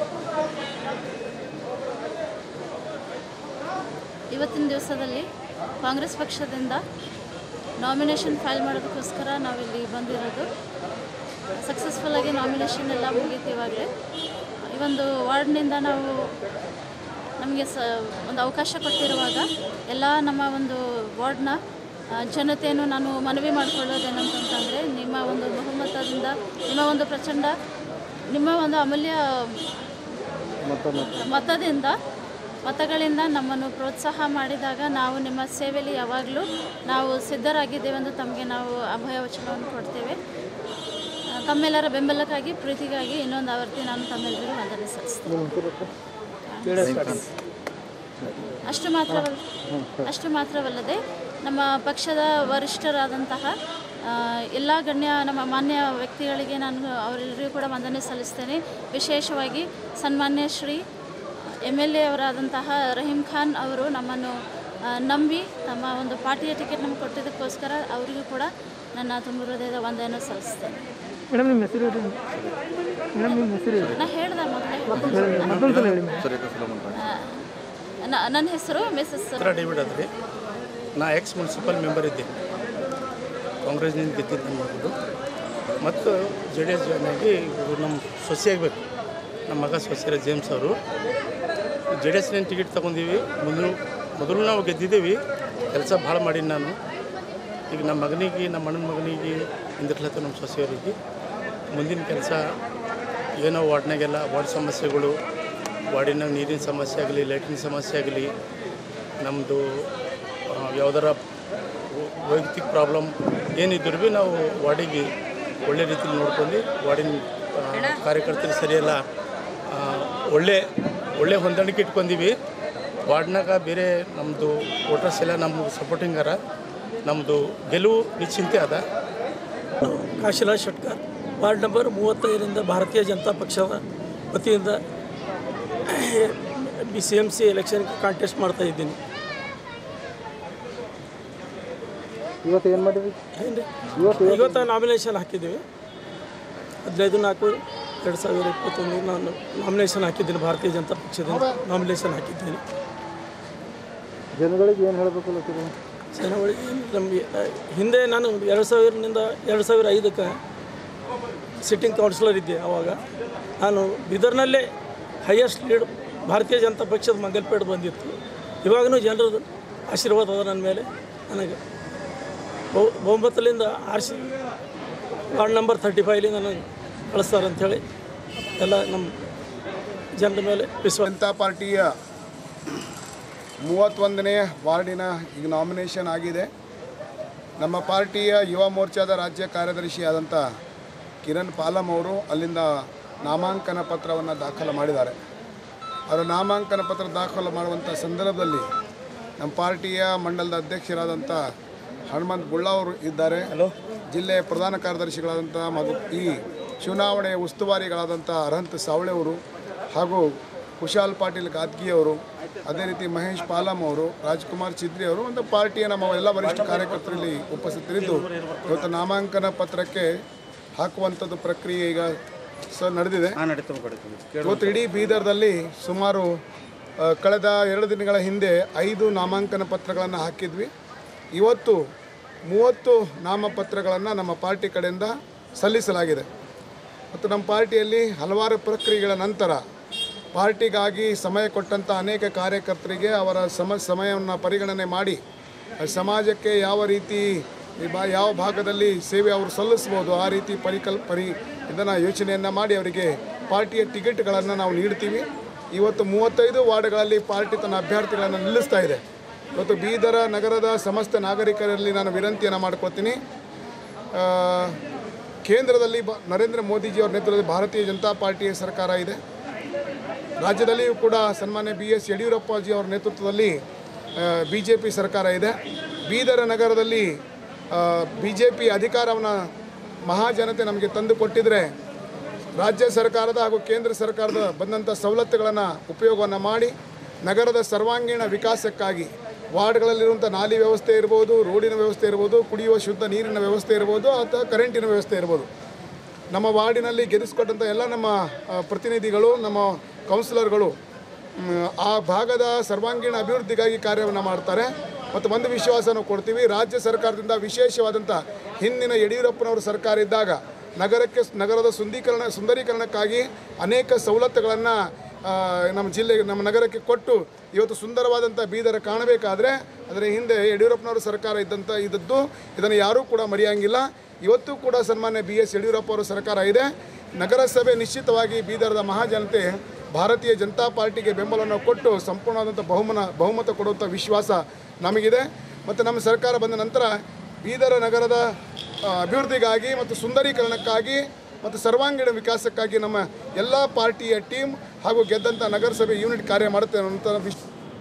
ಇವತ್ತಿನ ದಿವಸದಲ್ಲಿ ಕಾಂಗ್ರೆಸ್ ಪಕ್ಷದಿಂದ ನಾಮಿನೇಷನ್ ಫೈಲ್ ಮಾಡೋದಕ್ಕೋಸ್ಕರ ನಾವಿಲ್ಲಿ ಬಂದಿರೋದು. ಸಕ್ಸಸ್ಫುಲ್ಲಾಗಿ ನಾಮಿನೇಷನ್ ಎಲ್ಲ ಮುಗೀತು. ಇವಾಗಲೇ ಈ ಒಂದು ವಾರ್ಡ್ನಿಂದ ನಾವು ನಮಗೆ ಸ ಒಂದು ಅವಕಾಶ ಕೊಟ್ಟಿರುವಾಗ ಎಲ್ಲ ನಮ್ಮ ಒಂದು ವಾರ್ಡ್ನ ಜನತೆಯನ್ನು ನಾನು ಮನವಿ ಮಾಡಿಕೊಳ್ಳೋದೇನಂತಂದರೆ, ನಿಮ್ಮ ಒಂದು ಬಹುಮತದಿಂದ, ನಿಮ್ಮ ಒಂದು ಪ್ರಚಂಡ, ನಿಮ್ಮ ಒಂದು ಅಮೂಲ್ಯ ಮತದಿಂದ ಮತಗಳಿಂದ ನಮ್ಮನ್ನು ಪ್ರೋತ್ಸಾಹ ಮಾಡಿದಾಗ ನಾವು ನಿಮ್ಮ ಸೇವೆಯಲ್ಲಿ ಯಾವಾಗಲೂ ನಾವು ಸಿದ್ಧರಾಗಿದ್ದೇವೆ ಎಂದು ತಮಗೆ ನಾವು ಅಭಯ ವಚನವನ್ನು ಕೊಡ್ತೇವೆ. ತಮ್ಮೆಲ್ಲರ ಬೆಂಬಲಕ್ಕಾಗಿ, ಪ್ರೀತಿಗಾಗಿ ಇನ್ನೊಂದು ಆವರ್ತಿ ನಾನು ತಮ್ಮೆಲ್ಲರಿಗೂ ವಂದನೆ ಸಲ್ಲಿಸ್ತೇನೆ. ಅಷ್ಟು ಮಾತ್ರವಲ್ಲ ಅಷ್ಟು ಮಾತ್ರವಲ್ಲದೆ ನಮ್ಮ ಪಕ್ಷದ ವರಿಷ್ಠರಾದಂತಹ ಎಲ್ಲ ಗಣ್ಯ ನಮ್ಮ ಮಾನ್ಯ ವ್ಯಕ್ತಿಗಳಿಗೆ ನಾನು ಅವರೆಲ್ಲರಿಗೂ ಕೂಡ ವಂದನೆ ಸಲ್ಲಿಸ್ತೇನೆ. ವಿಶೇಷವಾಗಿ ಸನ್ಮಾನ್ಯ ಶ್ರೀ ಎಮ್ ಎಲ್ ಎ ಅವರಾದಂತಹ ರಹೀಂ ಖಾನ್ ಅವರು ನಮ್ಮನ್ನು ನಂಬಿ ತಮ್ಮ ಒಂದು ಪಾರ್ಟಿಯ ಟಿಕೆಟ್ ನಮ್ಗೆ ಕೊಟ್ಟಿದ್ದಕ್ಕೋಸ್ಕರ ಅವರಿಗೂ ಕೂಡ ನನ್ನ ತುಂಬ ಹೃದಯದ ವಂದನೆಯನ್ನು ಸಲ್ಲಿಸ್ತೇನೆ. ಮೇಡಮ್, ನಿಮ್ಮ ಹೆಸರು ಮೇಡಮ್ ನಿಮ್ಮ ಹೆಸರು ನಾ ಹೇಳ್ದೆ ಮೊದಲೇ, ನನ್ನ ಹೆಸರು ಮಿಸಸ್ ಡೇವಿಡ್ ಆದ್ರಿ. ನಾ ಎಕ್ಸ್ ಮುನ್ಸಿಪಲ್ ಮೆಂಬರ್ ಇದ್ದೆ, ಕಾಂಗ್ರೆಸ್ನಿಂದ ಗೆದ್ದಿದ್ದು ನೋಡ್ಬೋದು. ಮತ್ತು ಜೆ ಡಿ ಎಸ್ ಜಾಯ್ನ್ ಆಗಿ ನಮ್ಮ ಸೊಸೆ ಆಗಬೇಕು. ನಮ್ಮ ಮಗ ಸೊಸೆರ ಜೇಮ್ಸ್ ಅವರು ಜೆ ಡಿ ಎಸ್ನಿಂದ ಟಿಕೆಟ್ ತೊಗೊಂಡೀವಿ. ಮೊದಲು ಮೊದಲು ನಾವು ಗೆದ್ದಿದ್ದೀವಿ. ಕೆಲಸ ಭಾಳ ಮಾಡೀನಿ ನಾನು. ಈಗ ನಮ್ಮ ಮಗನಿಗೆ, ನಮ್ಮ ಅಣ್ಣನ ಮಗನಿಗೆ ಹಿಂದಿರ್ಲತ್ತ ನಮ್ಮ ಸೊಸೆಯವರಿಗೆ ಮುಂದಿನ ಕೆಲಸ ಏನೋ ವಾರ್ಡ್ನಾಗೆಲ್ಲ ವಾರ್ಡ್ ಸಮಸ್ಯೆಗಳು, ವಾರ್ಡಿನಾಗ ನೀರಿನ ಸಮಸ್ಯೆ ಆಗಲಿ, ಲೈಟಿನ ಸಮಸ್ಯೆ ಆಗಲಿ, ನಮ್ಮದು ಯಾವುದರ ವೈಯಕ್ತಿಕ ಪ್ರಾಬ್ಲಮ್ ಏನಿದ್ರು ಭೀ ನಾವು ವಾರ್ಡಿಗೆ ಒಳ್ಳೆ ರೀತಿಯಲ್ಲಿ ನೋಡ್ಕೊಂಡು ವಾರ್ಡಿನ ಕಾರ್ಯಕರ್ತರು ಸರಿಯಲ್ಲ ಒಳ್ಳೆ ಒಳ್ಳೆ ಹೊಂದಾಣಿಕೆ ಇಟ್ಕೊಂಡೀವಿ. ವಾರ್ಡ್ನಾಗ ಬೇರೆ ನಮ್ಮದು ವೋಟರ್ಸ್ ಎಲ್ಲ ನಮ್ಗೆ ಸಪೋರ್ಟಿಂಗಾರ, ನಮ್ಮದು ಗೆಲುವು ನಿಶ್ಚಿಂತೆ ಅದ. ಕಾಶಿರಾಜ್ ಶೆಟ್ಕರ್, ವಾರ್ಡ್ ನಂಬರ್ ಮೂವತ್ತೈದರಿಂದ ಭಾರತೀಯ ಜನತಾ ಪಕ್ಷದ ವತಿಯಿಂದ ಬಿ ಸಿ ಎಮ್ ಸಿ ಎಲೆಕ್ಷನ್ಗೆ ಕಾಂಟೆಸ್ಟ್ ಮಾಡ್ತಾ ಇದ್ದೀನಿ. ಇವತ್ತು ಏನು ಮಾಡಿದ್ವಿ? ಇವತ್ತು ಇವತ್ತು ನಾಮಿನೇಷನ್ ಹಾಕಿದ್ದೀವಿ. ಹದಿನೈದು ನಾಲ್ಕು ಎರಡು ಸಾವಿರ ಇಪ್ಪತ್ತೊಂದು ನಾನು ನಾಮಿನೇಷನ್ ಹಾಕಿದ್ದೀನಿ. ಭಾರತೀಯ ಜನತಾ ಪಕ್ಷದಿಂದ ನಾಮಿನೇಷನ್ ಹಾಕಿದ್ದೀನಿ. ಜನಗಳಿಗೆ ಏನು ಹೇಳಬೇಕಲ್ಲ ಸರ್? ಜನಗಳಿಗೆ ನಮಗೆ ಹಿಂದೆ ನಾನು ಎರಡು ಸಾವಿರದಿಂದ ಎರಡು ಸಾವಿರ ಐದಕ್ಕೆ ಸಿಟ್ಟಿಂಗ್ ಕೌನ್ಸಿಲರ್ ಇದ್ದೆ. ಆವಾಗ ನಾನು ಬೀದರ್ನಲ್ಲೇ ಹೈಯೆಸ್ಟ್ ಲೀಡ್ ಭಾರತೀಯ ಜನತಾ ಪಕ್ಷದ ಮಂಗಲ್ಪೇಟ್ ಬಂದಿತ್ತು. ಇವಾಗೂ ಜನರದ್ದು ಆಶೀರ್ವಾದ ಅದ ನನ್ನ ಮೇಲೆ. ನನಗೆ ಬಹು ಬಹುಮತದಿಂದ ಆರಿಸಿ ವಾರ್ಡ್ ನಂಬರ್ ತರ್ಟಿ ಫೈವ್ಲಿಂದ ನನಗೆ ಕಳಿಸ್ತಾರೆ ಅಂಥೇಳಿ ಎಲ್ಲ ನಮ್ಮ ಜನರ ಮೇಲೆ ವಿಶ್ವಾಸ. ಜನತಾ ಪಾರ್ಟಿಯ ಮೂವತ್ತೊಂದನೇ ವಾರ್ಡಿನ ಈಗ ನಾಮಿನೇಷನ್ ಆಗಿದೆ. ನಮ್ಮ ಪಾರ್ಟಿಯ ಯುವ ಮೋರ್ಚಾದ ರಾಜ್ಯ ಕಾರ್ಯದರ್ಶಿ ಆದಂಥ ಕಿರಣ್ ಪಾಲಮ್ ಅವರು ಅಲ್ಲಿಂದ ನಾಮಾಂಕನ ಪತ್ರವನ್ನು ದಾಖಲು ಮಾಡಿದ್ದಾರೆ. ಅವರ ನಾಮಾಂಕನ ಪತ್ರ ದಾಖಲು ಮಾಡುವಂಥ ಸಂದರ್ಭದಲ್ಲಿ ನಮ್ಮ ಪಾರ್ಟಿಯ ಮಂಡಲದ ಅಧ್ಯಕ್ಷರಾದಂಥ ಹನುಮಂತ್ ಬುಳ್ಳ ಅವರು ಇದ್ದಾರೆ. ಜಿಲ್ಲೆಯ ಪ್ರಧಾನ ಕಾರ್ಯದರ್ಶಿಗಳಾದಂಥ ಮಧು ಈ ಚುನಾವಣೆಯ ಉಸ್ತುವಾರಿಗಳಾದಂಥ ಅರಂತ್ ಸಾವಳೆ ಅವರು ಹಾಗೂ ಕುಶಾಲ್ ಪಾಟೀಲ್ ಗಾದ್ಗಿ ಅವರು, ಅದೇ ರೀತಿ ಮಹೇಶ್ ಪಾಲಮ್ ಅವರು, ರಾಜ್ಕುಮಾರ್ ಚಿದ್ರಿ ಅವರು, ಒಂದು ಪಾರ್ಟಿಯ ನಮ್ಮ ಎಲ್ಲ ವರಿಷ್ಠ ಕಾರ್ಯಕರ್ತರಲ್ಲಿ ಉಪಸ್ಥಿತರಿದ್ದು ಇವತ್ತು ನಾಮಾಂಕನ ಪತ್ರಕ್ಕೆ ಹಾಕುವಂಥದ್ದು ಪ್ರಕ್ರಿಯೆ ಈಗ ಸ ನಡೆದಿದೆ. ಇವತ್ತು ಇಡೀ ಬೀದರ್ದಲ್ಲಿ ಸುಮಾರು ಕಳೆದ ಎರಡು ದಿನಗಳ ಹಿಂದೆ ಐದು ನಾಮಾಂಕನ ಪತ್ರಗಳನ್ನು ಹಾಕಿದ್ವಿ. ಇವತ್ತು ಮೂವತ್ತು ನಾಮಪತ್ರಗಳನ್ನು ನಮ್ಮ ಪಾರ್ಟಿ ಕಡೆಯಿಂದ ಸಲ್ಲಿಸಲಾಗಿದೆ. ಮತ್ತು ನಮ್ಮ ಪಾರ್ಟಿಯಲ್ಲಿ ಹಲವಾರು ಪ್ರಕ್ರಿಯೆಗಳ ನಂತರ ಪಾರ್ಟಿಗಾಗಿ ಸಮಯ ಕೊಟ್ಟಂಥ ಅನೇಕ ಕಾರ್ಯಕರ್ತರಿಗೆ ಅವರ ಸಮ ಸಮಯವನ್ನು ಪರಿಗಣನೆ ಮಾಡಿ ಸಮಾಜಕ್ಕೆ ಯಾವ ರೀತಿ ಯಾವ ಭಾಗದಲ್ಲಿ ಸೇವೆ ಅವರು ಸಲ್ಲಿಸ್ಬೋದು ಆ ರೀತಿ ಪರಿಕಲ್ ಪರಿ ಇದನ್ನು ಯೋಚನೆಯನ್ನು ಮಾಡಿ ಅವರಿಗೆ ಪಾರ್ಟಿಯ ಟಿಕೆಟ್ಗಳನ್ನು ನಾವು ನೀಡ್ತೀವಿ. ಇವತ್ತು ಮೂವತ್ತೈದು ವಾರ್ಡ್ಗಳಲ್ಲಿ ಪಾರ್ಟಿ ತನ್ನ ಅಭ್ಯರ್ಥಿಗಳನ್ನು ನಿಲ್ಲಿಸ್ತಾ ಇದೆ. ಇವತ್ತು ಬೀದರ ನಗರದ ಸಮಸ್ತ ನಾಗರಿಕರಲ್ಲಿ ನಾನು ವಿನಂತಿಯನ್ನು ಮಾಡ್ಕೋತೀನಿ. ಕೇಂದ್ರದಲ್ಲಿ ಬ ನರೇಂದ್ರ ಮೋದಿಜಿಯವರ ನೇತೃತ್ವದಲ್ಲಿ ಭಾರತೀಯ ಜನತಾ ಪಾರ್ಟಿಯ ಸರ್ಕಾರ ಇದೆ. ರಾಜ್ಯದಲ್ಲಿಯೂ ಕೂಡ ಸನ್ಮಾನ್ಯ ಬಿ ಎಸ್ ಯಡಿಯೂರಪ್ಪಾಜಿ ಅವರ ನೇತೃತ್ವದಲ್ಲಿ ಬಿ ಜೆ ಪಿ ಸರ್ಕಾರ ಇದೆ. ಬೀದರ ನಗರದಲ್ಲಿ ಬಿ ಜೆ ಪಿ ಅಧಿಕಾರವನ್ನು ಮಹಾಜನತೆ ನಮಗೆ ತಂದು ಕೊಟ್ಟಿದ್ದರೆ ರಾಜ್ಯ ಸರ್ಕಾರದ ಹಾಗೂ ಕೇಂದ್ರ ಸರ್ಕಾರದ ಬಂದಂಥ ಸವಲತ್ತುಗಳನ್ನು ಉಪಯೋಗವನ್ನು ಮಾಡಿ ನಗರದ ಸರ್ವಾಂಗೀಣ ವಿಕಾಸಕ್ಕಾಗಿ ವಾರ್ಡ್ಗಳಲ್ಲಿರುವಂಥ ನಾಲಿ ವ್ಯವಸ್ಥೆ ಇರ್ಬೋದು, ರೋಡಿನ ವ್ಯವಸ್ಥೆ ಇರ್ಬೋದು, ಕುಡಿಯುವ ಶುದ್ಧ ನೀರಿನ ವ್ಯವಸ್ಥೆ ಇರ್ಬೋದು ಅಥವಾ ಕರೆಂಟಿನ ವ್ಯವಸ್ಥೆ ಇರ್ಬೋದು. ನಮ್ಮ ವಾರ್ಡಿನಲ್ಲಿ ಗೆಲ್ಲಿಸಿಕೊಟ್ಟಂಥ ಎಲ್ಲ ನಮ್ಮ ಪ್ರತಿನಿಧಿಗಳು, ನಮ್ಮ ಕೌನ್ಸಿಲರ್ಗಳು ಆ ಭಾಗದ ಸರ್ವಾಂಗೀಣ ಅಭಿವೃದ್ಧಿಗಾಗಿ ಕಾರ್ಯವನ್ನು ಮಾಡ್ತಾರೆ. ಮತ್ತು ಒಂದು ವಿಶ್ವಾಸವನ್ನು ಕೊಡ್ತೀವಿ, ರಾಜ್ಯ ಸರ್ಕಾರದಿಂದ ವಿಶೇಷವಾದಂಥ ಹಿಂದಿನ ಯಡಿಯೂರಪ್ಪನವರು ಸರ್ಕಾರ ಇದ್ದಾಗ ನಗರಕ್ಕೆ ನಗರದ ಸುಂದೀಕರಣ ಸುಂದರೀಕರಣಕ್ಕಾಗಿ ಅನೇಕ ಸವಲತ್ತುಗಳನ್ನು ನಮ್ಮ ಜಿಲ್ಲೆಗೆ ನಮ್ಮ ನಗರಕ್ಕೆ ಕೊಟ್ಟು ಇವತ್ತು ಸುಂದರವಾದಂಥ ಬೀದರ ಕಾಣಬೇಕಾದ್ರೆ ಅದರ ಹಿಂದೆ ಯಡಿಯೂರಪ್ಪನವರ ಸರ್ಕಾರ ಇದ್ದಂಥ ಇದ್ದದ್ದು ಇದನ್ನು ಯಾರೂ ಕೂಡ ಮರೆಯೋಂಗಿಲ್ಲ. ಇವತ್ತು ಕೂಡ ಸನ್ಮಾನ್ಯ ಬಿ ಎಸ್ ಯಡಿಯೂರಪ್ಪ ಅವರ ಸರ್ಕಾರ ಇದೆ. ನಗರಸಭೆ ನಿಶ್ಚಿತವಾಗಿ ಬೀದರದ ಮಹಾಜನತೆ ಭಾರತೀಯ ಜನತಾ ಪಾರ್ಟಿಗೆ ಬೆಂಬಲವನ್ನು ಕೊಟ್ಟು ಸಂಪೂರ್ಣವಾದಂಥ ಬಹುಮನ ಬಹುಮತ ಕೊಡುವಂಥ ವಿಶ್ವಾಸ ನಮಗಿದೆ. ಮತ್ತು ನಮ್ಮ ಸರ್ಕಾರ ಬಂದ ನಂತರ ಬೀದರ ನಗರದ ಅಭಿವೃದ್ಧಿಗಾಗಿ ಮತ್ತು ಸುಂದರೀಕರಣಕ್ಕಾಗಿ ಮತ್ತು ಸರ್ವಾಂಗೀಣ ವಿಕಾಸಕ್ಕಾಗಿ ನಮ್ಮ ಎಲ್ಲ ಪಾರ್ಟಿಯ ಟೀಮ್ ಹಾಗೂ ಗೆದ್ದಂಥ ನಗರಸಭೆ ಯೂನಿಟ್ ಕಾರ್ಯ ಮಾಡುತ್ತೆ ಅನ್ನುವಂಥ ವಿಶ್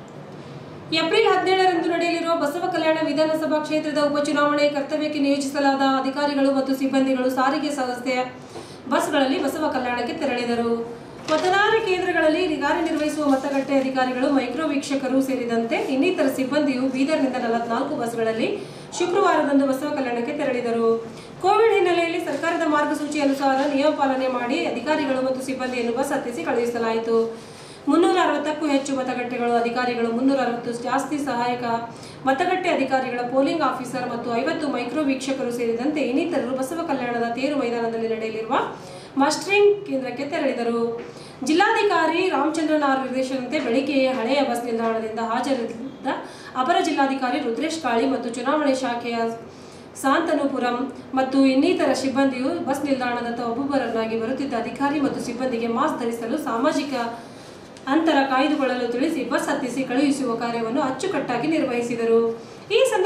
ಏಪ್ರಿಲ್ ಹದಿನೇಳರಂದು ನಡೆಯಲಿರುವ ಬಸವ ಕಲ್ಯಾಣ ವಿಧಾನಸಭಾ ಕ್ಷೇತ್ರದ ಉಪಚುನಾವಣೆ ಕರ್ತವ್ಯಕ್ಕೆ ನಿಯೋಜಿಸಲಾದ ಅಧಿಕಾರಿಗಳು ಮತ್ತು ಸಿಬ್ಬಂದಿಗಳು ಸಾರಿಗೆ ಸಂಸ್ಥೆಯ ಬಸ್ಗಳಲ್ಲಿ ಬಸವ ಕಲ್ಯಾಣಕ್ಕೆ ತೆರಳಿದರು. ಮತದಾನ ಕೇಂದ್ರಗಳಲ್ಲಿ ಕಾರ್ಯನಿರ್ವಹಿಸುವ ಮತಗಟ್ಟೆ ಅಧಿಕಾರಿಗಳು, ಮೈಕ್ರೋ ವೀಕ್ಷಕರು ಸೇರಿದಂತೆ ಇನ್ನಿತರ ಸಿಬ್ಬಂದಿಯು ಬೀದರ್ನಿಂದ ನಲವತ್ನಾಲ್ಕು ಬಸ್ಗಳಲ್ಲಿ ಶುಕ್ರವಾರದಂದು ಬಸವ ಕಲ್ಯಾಣಕ್ಕೆ ತೆರಳಿದರು. ಕೋವಿಡ್ ಹಿನ್ನೆಲೆಯಲ್ಲಿ ಸರ್ಕಾರದ ಮಾರ್ಗಸೂಚಿ ಅನುಸಾರ ನಿಯಮ ಪಾಲನೆ ಮಾಡಿ ಅಧಿಕಾರಿಗಳು ಮತ್ತು ಸಿಬ್ಬಂದಿಯನ್ನು ಬಸ್ ಹತ್ತಿಸಿ ಕಳುಹಿಸಲಾಯಿತು. ಮುನ್ನೂರ ಅರವತ್ತಕ್ಕೂ ಹೆಚ್ಚು ಮತಗಟ್ಟೆಗಳು ಅಧಿಕಾರಿಗಳು, ಮುನ್ನೂರ ಅರವತ್ತು ಜಾಸ್ತಿ ಸಹಾಯಕ ಮತಗಟ್ಟೆ ಅಧಿಕಾರಿಗಳ, ಪೋಲಿಂಗ್ ಆಫೀಸರ್ ಮತ್ತು ಐವತ್ತು ಮೈಕ್ರೋ ವೀಕ್ಷಕರು ಸೇರಿದಂತೆ ಇನ್ನಿತರರು ಬಸವ ಕಲ್ಯಾಣದ ತೇರು ಮೈದಾನದಲ್ಲಿ ನಡೆಯಲಿರುವ ಮಸ್ಟರಿಂಗ್ ಕೇಂದ್ರಕ್ಕೆ ತೆರಳಿದರು. ಜಿಲ್ಲಾಧಿಕಾರಿ ರಾಮಚಂದ್ರನ್ ಆರ್ ನಿರ್ದೇಶನದಂತೆ ಬೆಳಿಗ್ಗೆಯೇ ಹಳೆಯ ಬಸ್ ನಿಲ್ದಾಣದಿಂದ ಹಾಜರಿದ್ದ ಅಪರ ಜಿಲ್ಲಾಧಿಕಾರಿ ರುದ್ರೇಶ್ ಕಾಳಿ ಮತ್ತು ಚುನಾವಣೆ ಶಾಖೆಯ ಸಾಂತನುಪುರಂ ಮತ್ತು ಇನ್ನಿತರ ಸಿಬ್ಬಂದಿಯು ಬಸ್ ನಿಲ್ದಾಣದತ್ತ ಒಬ್ಬೊಬ್ಬರನ್ನಾಗಿ ಬರುತ್ತಿದ್ದ ಅಧಿಕಾರಿ ಮತ್ತು ಸಿಬ್ಬಂದಿಗೆ ಮಾಸ್ಕ್ ಧರಿಸಲು, ಸಾಮಾಜಿಕ ಅಂತರ ಕಾಯ್ದುಕೊಳ್ಳಲು ತಿಳಿಸಿ ಬಸ್ ಹತ್ತಿಸಿ ಕಳುಹಿಸುವ ಕಾರ್ಯವನ್ನು ಅಚ್ಚುಕಟ್ಟಾಗಿ ನಿರ್ವಹಿಸಿದರು. ಈ ಸಂದರ್ಭ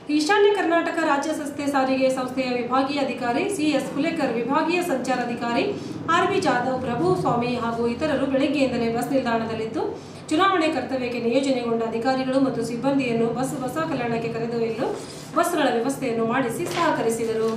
ಈಶಾನ್ಯ ಕರ್ನಾಟಕ ರಾಜ್ಯ ರಸ್ತೆ ಸಾರಿಗೆ ಸಂಸ್ಥೆಯ ವಿಭಾಗೀಯ ಅಧಿಕಾರಿ ಸಿಎಸ್ ಫುಲೇಕರ್, ವಿಭಾಗೀಯ ಸಂಚಾರಾಧಿಕಾರಿ ಆರ್ಬಿ ಜಾಧವ್, ಪ್ರಭು ಸ್ವಾಮಿ ಹಾಗೂ ಇತರರು ಬೆಳಗ್ಗೆಯಿಂದಲೇ ಬಸ್ ನಿಲ್ದಾಣದಲ್ಲಿದ್ದು ಚುನಾವಣೆ ಕರ್ತವ್ಯಕ್ಕೆ ನಿಯೋಜನೆಗೊಂಡ ಅಧಿಕಾರಿಗಳು ಮತ್ತು ಸಿಬ್ಬಂದಿಯನ್ನು ಬಸ್ ಹೊಸ ಕಲ್ಯಾಣಕ್ಕೆ ಕರೆದೊಯ್ಯಲು ಬಸ್ಗಳ ವ್ಯವಸ್ಥೆಯನ್ನು ಮಾಡಿಸಿ ಸಹಕರಿಸಿದರು.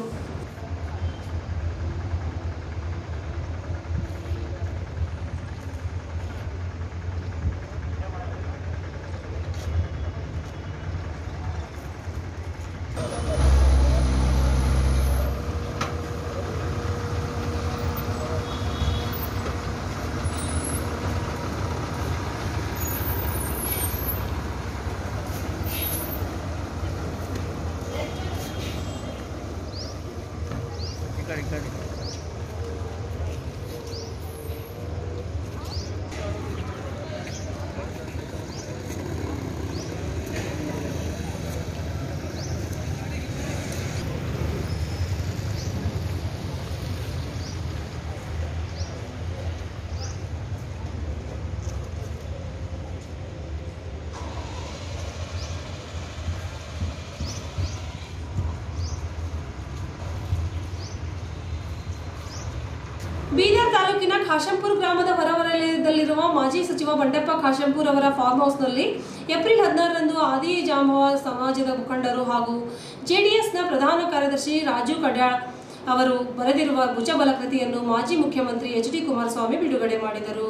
ಬೀದರ್ ತಾಲೂಕಿನ ಖಾಶಂಪುರ ಗ್ರಾಮದ ಹೊರವಲಯದಲ್ಲಿರುವ ಮಾಜಿ ಸಚಿವ ಬಂಡೆಪ್ಪ ಖಾಶಂಪುರ್ ಅವರ ಫಾರ್ಮ್ ಹೌಸ್ನಲ್ಲಿ ಏಪ್ರಿಲ್ ಹದಿನಾರರಂದು ಆದಿ ಜಾಂಬವ ಸಮಾಜದ ಮುಖಂಡರು ಹಾಗೂ ಜೆಡಿಎಸ್ನ ಪ್ರಧಾನ ಕಾರ್ಯದರ್ಶಿ ರಾಜು ಕಡ್ಯಾಳ್ ಅವರು ಬರೆದಿರುವ ಭುಜಬಲ ಕೃತಿಯನ್ನು ಮಾಜಿ ಮುಖ್ಯಮಂತ್ರಿ ಎಚ್ ಡಿ ಕುಮಾರಸ್ವಾಮಿ ಬಿಡುಗಡೆ ಮಾಡಿದರು.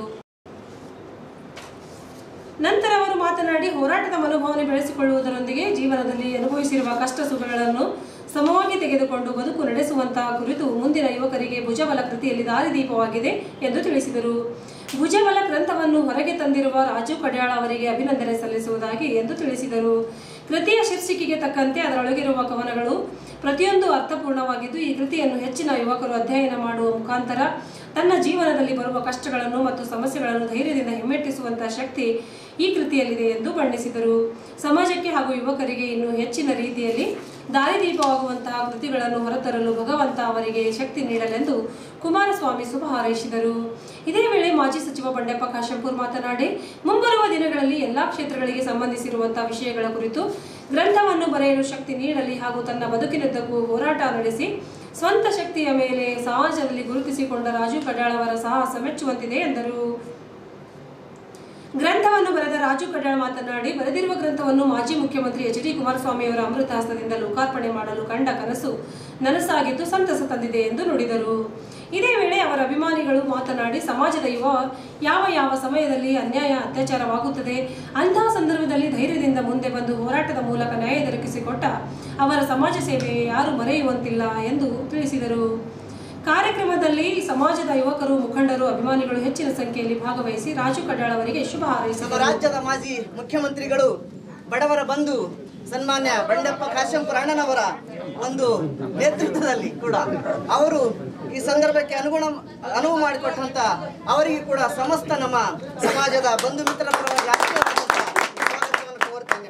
ನಂತರ ಅವರು ಮಾತನಾಡಿ, ಹೋರಾಟದ ಮನೋಭಾವನೆ ಬೆಳೆಸಿಕೊಳ್ಳುವುದರೊಂದಿಗೆ ಜೀವನದಲ್ಲಿ ಅನುಭವಿಸಿರುವ ಕಷ್ಟ ಸುಖಗಳನ್ನು ಸಮವಾಗಿ ತೆಗೆದುಕೊಂಡು ಬದುಕು ನಡೆಸುವಂತಹ ಕುರಿತು ಮುಂದಿನ ಯುವಕರಿಗೆ ಭುಜಬಲ ಕೃತಿಯಲ್ಲಿ ದಾರಿದೀಪವಾಗಿದೆ ಎಂದು ತಿಳಿಸಿದರು. ಭುಜಬಲ ಗ್ರಂಥವನ್ನು ಹೊರಗೆ ತಂದಿರುವ ರಾಜು ಕಡ್ಯಾಳ್ ಅವರಿಗೆ ಅಭಿನಂದನೆ ಸಲ್ಲಿಸುವುದಾಗಿ ಎಂದು ತಿಳಿಸಿದರು. ಕೃತಿಯ ಶೀರ್ಷಿಕೆಗೆ ತಕ್ಕಂತೆ ಅದರೊಳಗಿರುವ ಕವನಗಳು ಪ್ರತಿಯೊಂದು ಅರ್ಥಪೂರ್ಣವಾಗಿದ್ದು, ಈ ಕೃತಿಯನ್ನು ಹೆಚ್ಚಿನ ಯುವಕರು ಅಧ್ಯಯನ ಮಾಡುವ ಮುಖಾಂತರ ತನ್ನ ಜೀವನದಲ್ಲಿ ಬರುವ ಕಷ್ಟಗಳನ್ನು ಮತ್ತು ಸಮಸ್ಯೆಗಳನ್ನು ಧೈರ್ಯದಿಂದ ಹಿಮ್ಮೆಟ್ಟಿಸುವಂತಹ ಶಕ್ತಿ ಈ ಕೃತಿಯಲ್ಲಿದೆ ಎಂದು ಬಣ್ಣಿಸಿದರು. ಸಮಾಜಕ್ಕೆ ಹಾಗೂ ಯುವಕರಿಗೆ ಇನ್ನೂ ಹೆಚ್ಚಿನ ರೀತಿಯಲ್ಲಿ ದಾರಿದೀಪವಾಗುವಂತಹ ಕೃತಿಗಳನ್ನು ಹೊರತರಲು ಭಗವಂತ ಅವರಿಗೆ ಶಕ್ತಿ ನೀಡಲೆಂದು ಕುಮಾರಸ್ವಾಮಿ ಶುಭ ಹಾರೈಸಿದರು. ಇದೇ ವೇಳೆ ಮಾಜಿ ಸಚಿವ ಬಂಡೆಪ್ಪ ಖಾಶಂಪುರ್ ಮಾತನಾಡಿ, ಮುಂಬರುವ ದಿನಗಳಲ್ಲಿ ಎಲ್ಲಾ ಕ್ಷೇತ್ರಗಳಿಗೆ ಸಂಬಂಧಿಸಿರುವಂತಹ ವಿಷಯಗಳ ಕುರಿತು ಗ್ರಂಥವನ್ನು ಬರೆಯಲು ಶಕ್ತಿ ನೀಡಲಿ ಹಾಗೂ ತನ್ನ ಬದುಕಿನುದ್ದಕ್ಕೂ ಹೋರಾಟ ನಡೆಸಿ ಸ್ವಂತ ಶಕ್ತಿಯ ಮೇಲೆ ಸಮಾಜದಲ್ಲಿ ಗುರುತಿಸಿಕೊಂಡ ರಾಜು ಕಡ್ಯಾಳ್ ಅವರ ಸಾಹಸ ಮೆಚ್ಚುವಂತಿದೆ ಎಂದರು. ಗ್ರಂಥವನ್ನು ಬರೆದ ರಾಜು ಕಡ್ಯಾಳ್ ಮಾತನಾಡಿ, ಬರೆದಿರುವ ಗ್ರಂಥವನ್ನು ಮಾಜಿ ಮುಖ್ಯಮಂತ್ರಿ ಎಚ್ ಡಿ ಕುಮಾರಸ್ವಾಮಿ ಅವರ ಅಮೃತ ಹಸ್ತದಿಂದ ಲೋಕಾರ್ಪಣೆ ಮಾಡಲು ಕಂಡ ಕನಸು ನನಸಾಗಿದ್ದು ಸಂತಸ ತಂದಿದೆ ಎಂದು ನುಡಿದರು. ಇದೇ ವೇಳೆ ಅವರ ಅಭಿಮಾನಿಗಳು ಮಾತನಾಡಿ, ಸಮಾಜದ ಯುವ ಯಾವ ಯಾವ ಸಮಯದಲ್ಲಿ ಅನ್ಯಾಯ ಅತ್ಯಾಚಾರವಾಗುತ್ತದೆ, ಅಂತಹ ಸಂದರ್ಭದಲ್ಲಿ ಧೈರ್ಯದಿಂದ ಮುಂದೆ ಬಂದು ಹೋರಾಟದ ಮೂಲಕ ನ್ಯಾಯ ದೊರಕಿಸಿಕೊಟ್ಟ ಅವರ ಸಮಾಜ ಸೇವೆ ಯಾರು ಮರೆಯುವಂತಿಲ್ಲ ಎಂದು ತಿಳಿಸಿದರು. ಕಾರ್ಯಕ್ರಮದಲ್ಲಿ ಸಮಾಜದ ಯುವಕರು, ಮುಖಂಡರು, ಅಭಿಮಾನಿಗಳು ಹೆಚ್ಚಿನ ಸಂಖ್ಯೆಯಲ್ಲಿ ಭಾಗವಹಿಸಿ ರಾಜು ಕಡ್ಯಾಳ್ ಅವರಿಗೆ ಶುಭ ಹಾರೈಸಿದರು. ರಾಜ್ಯದ ಮಾಜಿ ಮುಖ್ಯಮಂತ್ರಿಗಳು, ಬಡವರ ಬಂಧು ಸನ್ಮಾನ್ಯ ಬಂಡೆಪ್ಪ ಖಾಶಂಪುರ ಅಣ್ಣನವರ ಒಂದು ನೇತೃತ್ವದಲ್ಲಿ ಕೂಡ ಅವರು ಈ ಸಂದರ್ಭಕ್ಕೆ ಅನುಗುಣ ಅನುವು ಮಾಡಿಕೊಟ್ಟಂತ ಅವರಿಗೆ ಕೂಡ ಸಮಸ್ತ ನಮ್ಮ ಸಮಾಜದ ಬಂಧು ಮಿತ್ರರ ಪರವಾಗಿ ಸ್ವಾಗತವನ್ನು ಕೋರುತ್ತೇನೆ.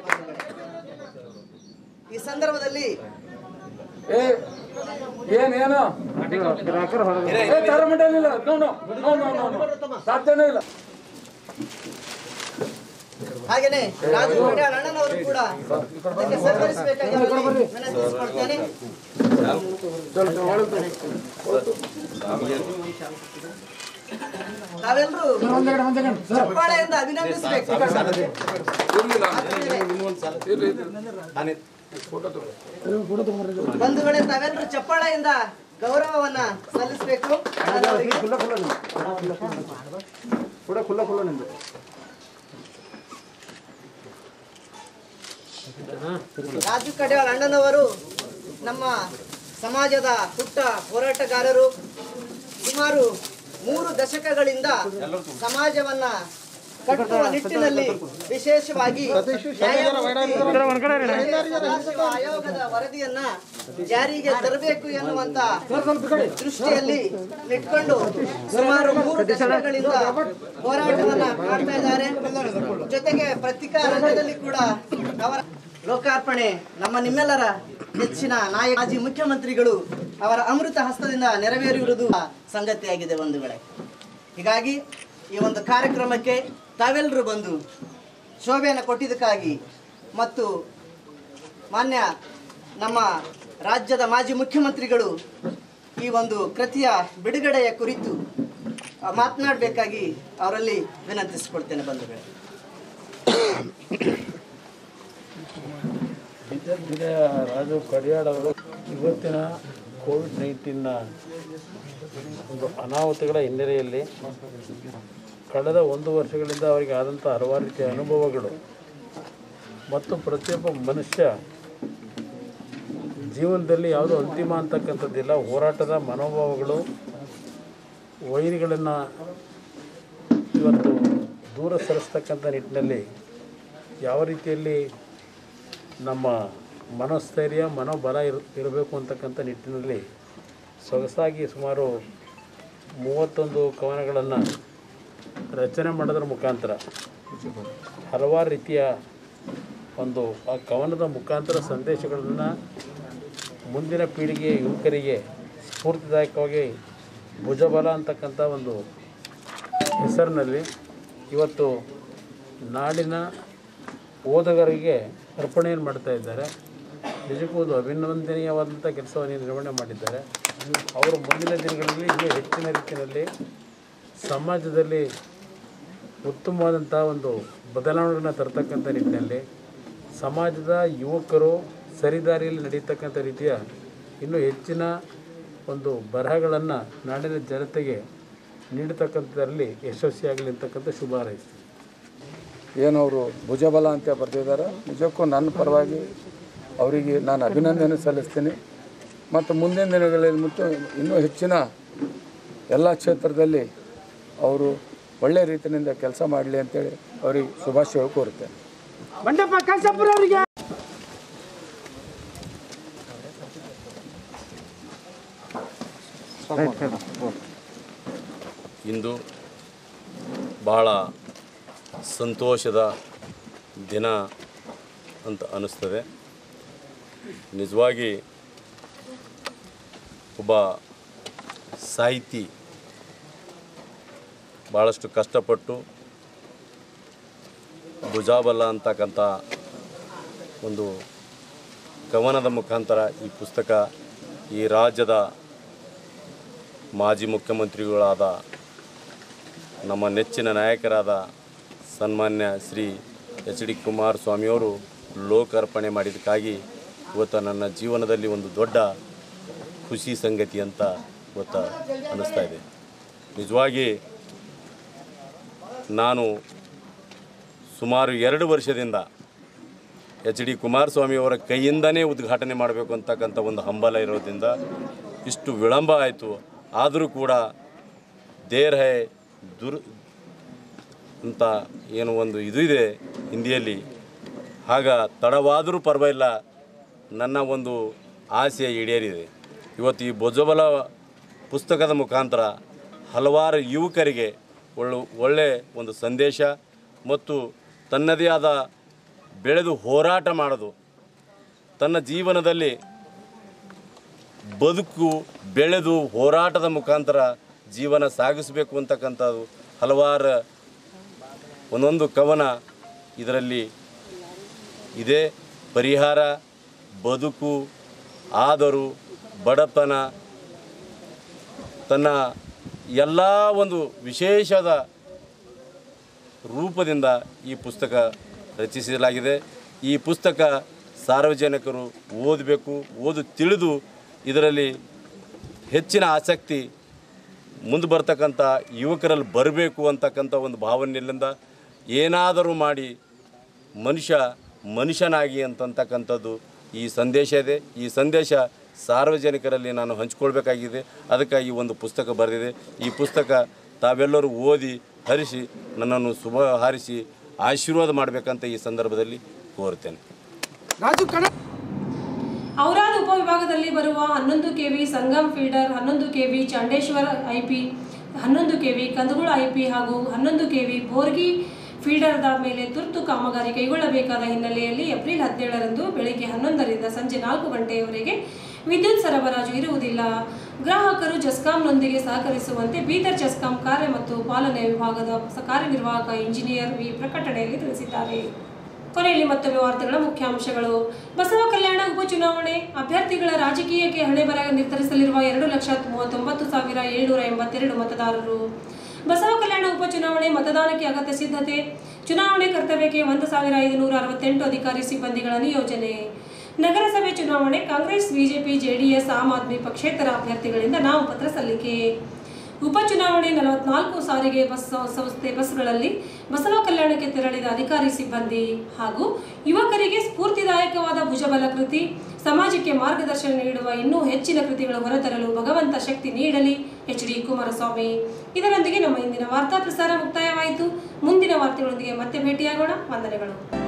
ಈ ಸಂದರ್ಭದಲ್ಲಿ ಏನೇನು ಸಾಧ್ಯನೇ ಇಲ್ಲ. ಹಾಗೇನೆ ರಾಜು ಕಡ್ಯಾಳ್ ಅಣ್ಣನವರು ಕೂಡ ಅದಕ್ಕೆ ಸಹಕರಿಸಬೇಕಾಗಿ ವಿನಂತಿಸಿಕೊಳ್ತೇನೆ. ತಾವೆಲ್ಲರೂ ಚಪ್ಪಾಳೆಯಿಂದ ಅಭಿನಂದಿಸಬೇಕು. ಬಂಧುಗಳೇ, ತಾವೆಲ್ಲರೂ ಚಪ್ಪಾಳೆಯಿಂದ ಗೌರವವನ್ನ ಸಲ್ಲಿಸಬೇಕು. ರಾಜು ಕಡ್ಯಾಳ್ ಅಣ್ಣನವರು ನಮ್ಮ ಸಮಾಜದ ಪುಟ್ಟ ಹೋರಾಟಗಾರರು. ಸುಮಾರು ಮೂರು ದಶಕಗಳಿಂದ ಸಮಾಜವನ್ನ ಕಟ್ಟುವ ನಿಟ್ಟಿನಲ್ಲಿ ವಿಶೇಷವಾಗಿ ಆಯೋಗದ ವರದಿಯನ್ನ ಜಾರಿಗೆ ತರಬೇಕು ಎನ್ನುವಂತ ದೃಷ್ಟಿಯಲ್ಲಿ ಇಟ್ಕೊಂಡು ಸುಮಾರು ಮೂರು ದಶಕಗಳಿಂದ ಹೋರಾಟವನ್ನ ಮಾಡ್ತಾ ಇದ್ದಾರೆ. ಜೊತೆಗೆ ಪತ್ರಿಕಾ ರಂಗದಲ್ಲಿ ಕೂಡ ಅವರ ಲೋಕಾರ್ಪಣೆ ನಮ್ಮ ನಿಮ್ಮೆಲ್ಲರ ಹೆಚ್ಚಿನ ನಾಯಕ ಮಾಜಿ ಮುಖ್ಯಮಂತ್ರಿಗಳು ಅವರ ಅಮೃತ ಹಸ್ತದಿಂದ ನೆರವೇರಿರುವುದು ಸಂಗತಿಯಾಗಿದೆ ಬಂಧುಗಳೇ. ಹೀಗಾಗಿ ಈ ಒಂದು ಕಾರ್ಯಕ್ರಮಕ್ಕೆ ತಾವೆಲ್ಲರೂ ಬಂದು ಶೋಭೆಯನ್ನು ಕೊಟ್ಟಿದ್ದಕ್ಕಾಗಿ ಮತ್ತು ಮಾನ್ಯ ನಮ್ಮ ರಾಜ್ಯದ ಮಾಜಿ ಮುಖ್ಯಮಂತ್ರಿಗಳು ಈ ಒಂದು ಕೃತಿಯ ಬಿಡುಗಡೆಯ ಕುರಿತು ಮಾತನಾಡಬೇಕಾಗಿ ಅವರಲ್ಲಿ ವಿನಂತಿಸಿಕೊಳ್ತೇನೆ ಬಂಧುಗಳೇ. ವಿದ್ಯಾರ್ಥಿನಿಯ ರಾಜು ಕಡಿಯಾಡ್ ಅವರು ಇವತ್ತಿನ ಕೋವಿಡ್ ನೈನ್ಟೀನ್ನ ಒಂದು ಅನಾಹುತಗಳ ಹಿನ್ನೆಲೆಯಲ್ಲಿ ಕಳೆದ ಒಂದು ವರ್ಷಗಳಿಂದ ಅವರಿಗೆ ಆದಂಥ ಹಲವಾರು ರೀತಿಯ ಅನುಭವಗಳು ಮತ್ತು ಪ್ರತಿಯೊಬ್ಬ ಮನುಷ್ಯ ಜೀವನದಲ್ಲಿ ಯಾವುದೋ ಅಂತಿಮ ಅಂತಕ್ಕಂಥದ್ದಿಲ್ಲ, ಹೋರಾಟದ ಮನೋಭಾವಗಳು ವೈರಿಗಳನ್ನು ಇವತ್ತು ದೂರ ಸರಿಸ್ತಕ್ಕಂಥ ನಿಟ್ಟಿನಲ್ಲಿ ಯಾವ ರೀತಿಯಲ್ಲಿ ನಮ್ಮ ಮನೋಸ್ಥೈರ್ಯ ಮನೋಬಲ ಇರ ಇರಬೇಕು ಅಂತಕ್ಕಂಥ ನಿಟ್ಟಿನಲ್ಲಿ ಸೊಗಸಾಗಿ ಸುಮಾರು ಮೂವತ್ತೊಂದು ಕವನಗಳನ್ನು ರಚನೆ ಮಾಡೋದ್ರ ಮುಖಾಂತರ ಹಲವಾರು ರೀತಿಯ ಒಂದು ಆ ಕವನದ ಮುಖಾಂತರ ಸಂದೇಶಗಳನ್ನು ಮುಂದಿನ ಪೀಳಿಗೆಯ ಯುವಕರಿಗೆ ಸ್ಫೂರ್ತಿದಾಯಕವಾಗಿ ಭುಜಬಲ ಅಂತಕ್ಕಂಥ ಒಂದು ಹೆಸರಿನಲ್ಲಿ ಇವತ್ತು ನಾಡಿನ ಓದುಗರಿಗೆ ಅರ್ಪಣೆಯನ್ನು ಮಾಡ್ತಾ ಇದ್ದಾರೆ. ನಿಜಕ್ಕೂ ಒಂದು ಅಭಿನಂದನೀಯವಾದಂಥ ಕೆಲಸವನ್ನು ನಿರ್ವಹಣೆ ಮಾಡಿದ್ದಾರೆ. ಅವರು ಮುಂದಿನ ದಿನಗಳಲ್ಲಿ ಇನ್ನೂ ಹೆಚ್ಚಿನ ರೀತಿಯಲ್ಲಿ ಸಮಾಜದಲ್ಲಿ ಉತ್ತಮವಾದಂಥ ಒಂದು ಬದಲಾವಣೆಗಳನ್ನು ತರತಕ್ಕಂಥ ನಿಟ್ಟಿನಲ್ಲಿ ಸಮಾಜದ ಯುವಕರು ಸರಿದಾರಿಯಲ್ಲಿ ನಡೀತಕ್ಕಂಥ ರೀತಿಯ ಇನ್ನೂ ಹೆಚ್ಚಿನ ಒಂದು ಬರಹಗಳನ್ನು ನಾಡಿನ ಜನತೆಗೆ ನೀಡತಕ್ಕಂಥದ್ರಲ್ಲಿ ಯಶಸ್ವಿಯಾಗಲಿ ಅಂತಕ್ಕಂಥ ಶುಭ ಹಾರೈಸ್ತೀನಿ. ಏನವರು ಭುಜಬಲ ಅಂತ ಬರೆದಿದ್ದಾರೆ. ನಿಜಕ್ಕೂ ನನ್ನ ಪರವಾಗಿ ಅವರಿಗೆ ನಾನು ಅಭಿನಂದನೆ ಸಲ್ಲಿಸ್ತೀನಿ. ಮತ್ತು ಮುಂದಿನ ದಿನಗಳಲ್ಲಿ ಮತ್ತು ಇನ್ನೂ ಹೆಚ್ಚಿನ ಎಲ್ಲ ಕ್ಷೇತ್ರದಲ್ಲಿ ಅವರು ಒಳ್ಳೆಯ ರೀತಿಯಿಂದ ಕೆಲಸ ಮಾಡಲಿ ಅಂತೇಳಿ ಅವರಿಗೆ ಶುಭಾಶಯ ಕೋರುತ್ತೇನೆ. ಇಂದು ಬಹಳ ಸಂತೋಷದ ದಿನ ಅಂತ ಅನ್ನಿಸ್ತದೆ. ನಿಜವಾಗಿ ಒಬ್ಬ ಸಾಹಿತಿ ಭಾಳಷ್ಟು ಕಷ್ಟಪಟ್ಟು ಭುಜಬಲ ಅಂತಕ್ಕಂಥ ಒಂದು ಕವನದ ಮುಖಾಂತರ ಈ ಪುಸ್ತಕ ಈ ರಾಜ್ಯದ ಮಾಜಿ ಮುಖ್ಯಮಂತ್ರಿಗಳಾದ ನಮ್ಮ ನೆಚ್ಚಿನ ನಾಯಕರಾದ ಸನ್ಮಾನ್ಯ ಶ್ರೀ ಎಚ್ ಡಿ ಕುಮಾರಸ್ವಾಮಿಯವರು ಲೋಕಾರ್ಪಣೆ ಮಾಡಿದ್ದಕ್ಕಾಗಿ ಇವತ್ತು ನನ್ನ ಜೀವನದಲ್ಲಿ ಒಂದು ದೊಡ್ಡ ಖುಷಿ ಸಂಗತಿ ಅಂತ ಇವತ್ತು ಅನ್ನಿಸ್ತಾ ಇದೆ. ನಿಜವಾಗಿ ನಾನು ಸುಮಾರು ಎರಡು ವರ್ಷದಿಂದ ಎಚ್ ಡಿ ಕುಮಾರಸ್ವಾಮಿಯವರ ಕೈಯಿಂದನೇ ಉದ್ಘಾಟನೆ ಮಾಡಬೇಕು ಅಂತಕ್ಕಂಥ ಒಂದು ಹಂಬಲ ಇರೋದ್ರಿಂದ ಇಷ್ಟು ವಿಳಂಬ ಆಯಿತು. ಆದರೂ ಕೂಡ ದೇರ್ ಹೈ ದುರ್ ಅಂತ ಏನು ಒಂದು ಇದು ಇದೆ ಹಿಂದಿಯಲ್ಲಿ, ಆಗ ತಡವಾದರೂ ಪರವಾಗಿಲ್ಲ, ನನ್ನ ಒಂದು ಆಸೆ ಈಡೇರಿದೆ. ಇವತ್ತು ಈ ಭುಜಬಲ ಪುಸ್ತಕದ ಮುಖಾಂತರ ಹಲವಾರು ಯುವಕರಿಗೆ ಒಳ್ಳೆ ಒಳ್ಳೆ ಒಂದು ಸಂದೇಶ ಮತ್ತು ತನ್ನದೇ ಆದ ಬೆಳೆದು ಹೋರಾಟ ಮಾಡೋದು, ತನ್ನ ಜೀವನದಲ್ಲಿ ಬದುಕು ಬೆಳೆದು ಹೋರಾಟದ ಮುಖಾಂತರ ಜೀವನ ಸಾಗಿಸಬೇಕು ಅಂತಕ್ಕಂಥದ್ದು ಹಲವಾರು ಒಂದೊಂದು ಕವನ ಇದರಲ್ಲಿ ಇದೆ. ಪರಿಹಾರ, ಬದುಕು, ಆದರೂ ಬಡತನ, ತನ್ನ ಎಲ್ಲ ಒಂದು ವಿಶೇಷದ ರೂಪದಿಂದ ಈ ಪುಸ್ತಕ ರಚಿಸಲಾಗಿದೆ. ಈ ಪುಸ್ತಕ ಸಾರ್ವಜನಿಕರು ಓದಬೇಕು, ಓದು ತಿಳಿದು ಇದರಲ್ಲಿ ಹೆಚ್ಚಿನ ಆಸಕ್ತಿ ಮುಂದೆ ಬರ್ತಕ್ಕಂಥ ಯುವಕರಲ್ಲಿ ಬರಬೇಕು ಅಂತಕ್ಕಂಥ ಒಂದು ಭಾವನೆಯಿಂದ ಏನಾದರೂ ಮಾಡಿ ಮನುಷ್ಯ ಮನುಷ್ಯನಾಗಿ ಅಂತಕ್ಕಂಥದ್ದು ಈ ಸಂದೇಶ ಇದೆ. ಈ ಸಂದೇಶ ಸಾರ್ವಜನಿಕರಲ್ಲಿ ನಾನು ಹಂಚಿಕೊಳ್ಬೇಕಾಗಿದೆ. ಅದಕ್ಕಾಗಿ ಒಂದು ಪುಸ್ತಕ ಬರೆದಿದೆ. ಈ ಪುಸ್ತಕ ತಾವೆಲ್ಲರೂ ಓದಿ ಹರಿಸಿ ನನ್ನನ್ನು ಶುಭ ಹಾರಿಸಿ ಆಶೀರ್ವಾದ ಮಾಡಬೇಕಂತ ಈ ಸಂದರ್ಭದಲ್ಲಿ ಕೋರುತ್ತೇನೆ. ಔರಾದ್ ಉಪವಿಭಾಗದಲ್ಲಿ ಬರುವ ಹನ್ನೊಂದು ಕೆವಿ ಸಂಗಮ್ ಫೀಡರ್, ಹನ್ನೊಂದು ಕೆವಿ ಚಾಂಡೇಶ್ವರ ಐಪಿ, ಹನ್ನೊಂದು ಕೆವಿ ಕಂದಗುಳ ಐಪಿ ಹಾಗೂ ಹನ್ನೊಂದು ಕೆವಿ ಬೋರ್ಗಿ ಫೀಡರ್ದ ಮೇಲೆ ತುರ್ತು ಕಾಮಗಾರಿ ಕೈಗೊಳ್ಳಬೇಕಾದ ಹಿನ್ನೆಲೆಯಲ್ಲಿ ಏಪ್ರಿಲ್ ಹದಿನೇಳರಂದು ಬೆಳಗ್ಗೆ ಹನ್ನೊಂದರಿಂದ ಸಂಜೆ ನಾಲ್ಕು ಗಂಟೆಯವರೆಗೆ ವಿದ್ಯುತ್ ಸರಬರಾಜು ಇರುವುದಿಲ್ಲ. ಗ್ರಾಹಕರು ಜೆಸ್ಕಾಂನೊಂದಿಗೆ ಸಹಕರಿಸುವಂತೆ ಬೀದರ್ ಜೆಸ್ಕಾಂ ಕಾರ್ಯ ಮತ್ತು ಪಾಲನೆ ವಿಭಾಗದ ಕಾರ್ಯನಿರ್ವಾಹಕ ಇಂಜಿನಿಯರ್ ವಿ ಪ್ರಕಟಣೆಯಲ್ಲಿ ತಿಳಿಸಿದ್ದಾರೆ. ಕೊನೆಯಲ್ಲಿ ಮತ್ತೊಮ್ಮೆ ವಾರ್ತೆಗಳ ಮುಖ್ಯಾಂಶಗಳು. ಬಸವ ಕಲ್ಯಾಣ ಉಪ ಉಪಚುನಾವಣೆ ಅಭ್ಯರ್ಥಿಗಳ ರಾಜಕೀಯಕ್ಕೆ ಹಣೆ ಬರ ನಿರ್ಧರಿಸಲಿರುವ ಎರಡು ಲಕ್ಷ ಮೂವತ್ತೊಂಬತ್ತು ಸಾವಿರ ಏಳ್ನೂರ ಎಂಬತ್ತೆರಡು ಮತದಾರರು. ಬಸವ ಕಲ್ಯಾಣ ಉಪಚುನಾವಣೆ ಮತದಾನಕ್ಕೆ ಅಗತ್ಯ ಸಿದ್ಧತೆ. ಚುನಾವಣೆ ಕರ್ತವ್ಯಕ್ಕೆ ಒಂದು ಸಾವಿರ ಐದುನೂರ ಅರವತ್ತೆಂಟು ಅಧಿಕಾರಿ ಸಿಬ್ಬಂದಿಗಳ ನಿಯೋಜನೆ. ನಗರಸಭೆ ಚುನಾವಣೆ ಕಾಂಗ್ರೆಸ್, ಬಿಜೆಪಿ, ಜೆಡಿಎಸ್, ಆಮ್ ಆದ್ಮಿ ಪಕ್ಷೇತರ ಅಭ್ಯರ್ಥಿಗಳಿಂದ ನಾಮಪತ್ರ ಸಲ್ಲಿಕೆ. ಉಪಚುನಾವಣೆ ನಲವತ್ನಾಲ್ಕು ಸಾರಿಗೆ ಬಸ್ ಸಂಸ್ಥೆ ಬಸ್ಗಳಲ್ಲಿ ಬಸವ ಕಲ್ಯಾಣಕ್ಕೆ ತೆರಳಿದ ಅಧಿಕಾರಿ ಸಿಬ್ಬಂದಿ ಹಾಗೂ ಯುವಕರಿಗೆ ಸ್ಫೂರ್ತಿದಾಯಕವಾದ ಭುಜಬಲ ಕೃತಿ, ಸಮಾಜಕ್ಕೆ ಮಾರ್ಗದರ್ಶನ ನೀಡುವ ಇನ್ನೂ ಹೆಚ್ಚಿನ ಕೃತಿಗಳು ಹೊರತರಲು ಭಗವಂತ ಶಕ್ತಿ ನೀಡಲಿ. H D Kumaraswamy. ಇದರೊಂದಿಗೆ ನಮ್ಮ ಇಂದಿನ ವಾರ್ತಾ ಪ್ರಸಾರ ಮುಕ್ತಾಯವಾಯಿತು. ಮುಂದಿನ ವಾರ್ತೆಗಳೊಂದಿಗೆ ಮತ್ತೆ ಭೇಟಿಯಾಗೋಣ. ವಂದನೆಗಳು.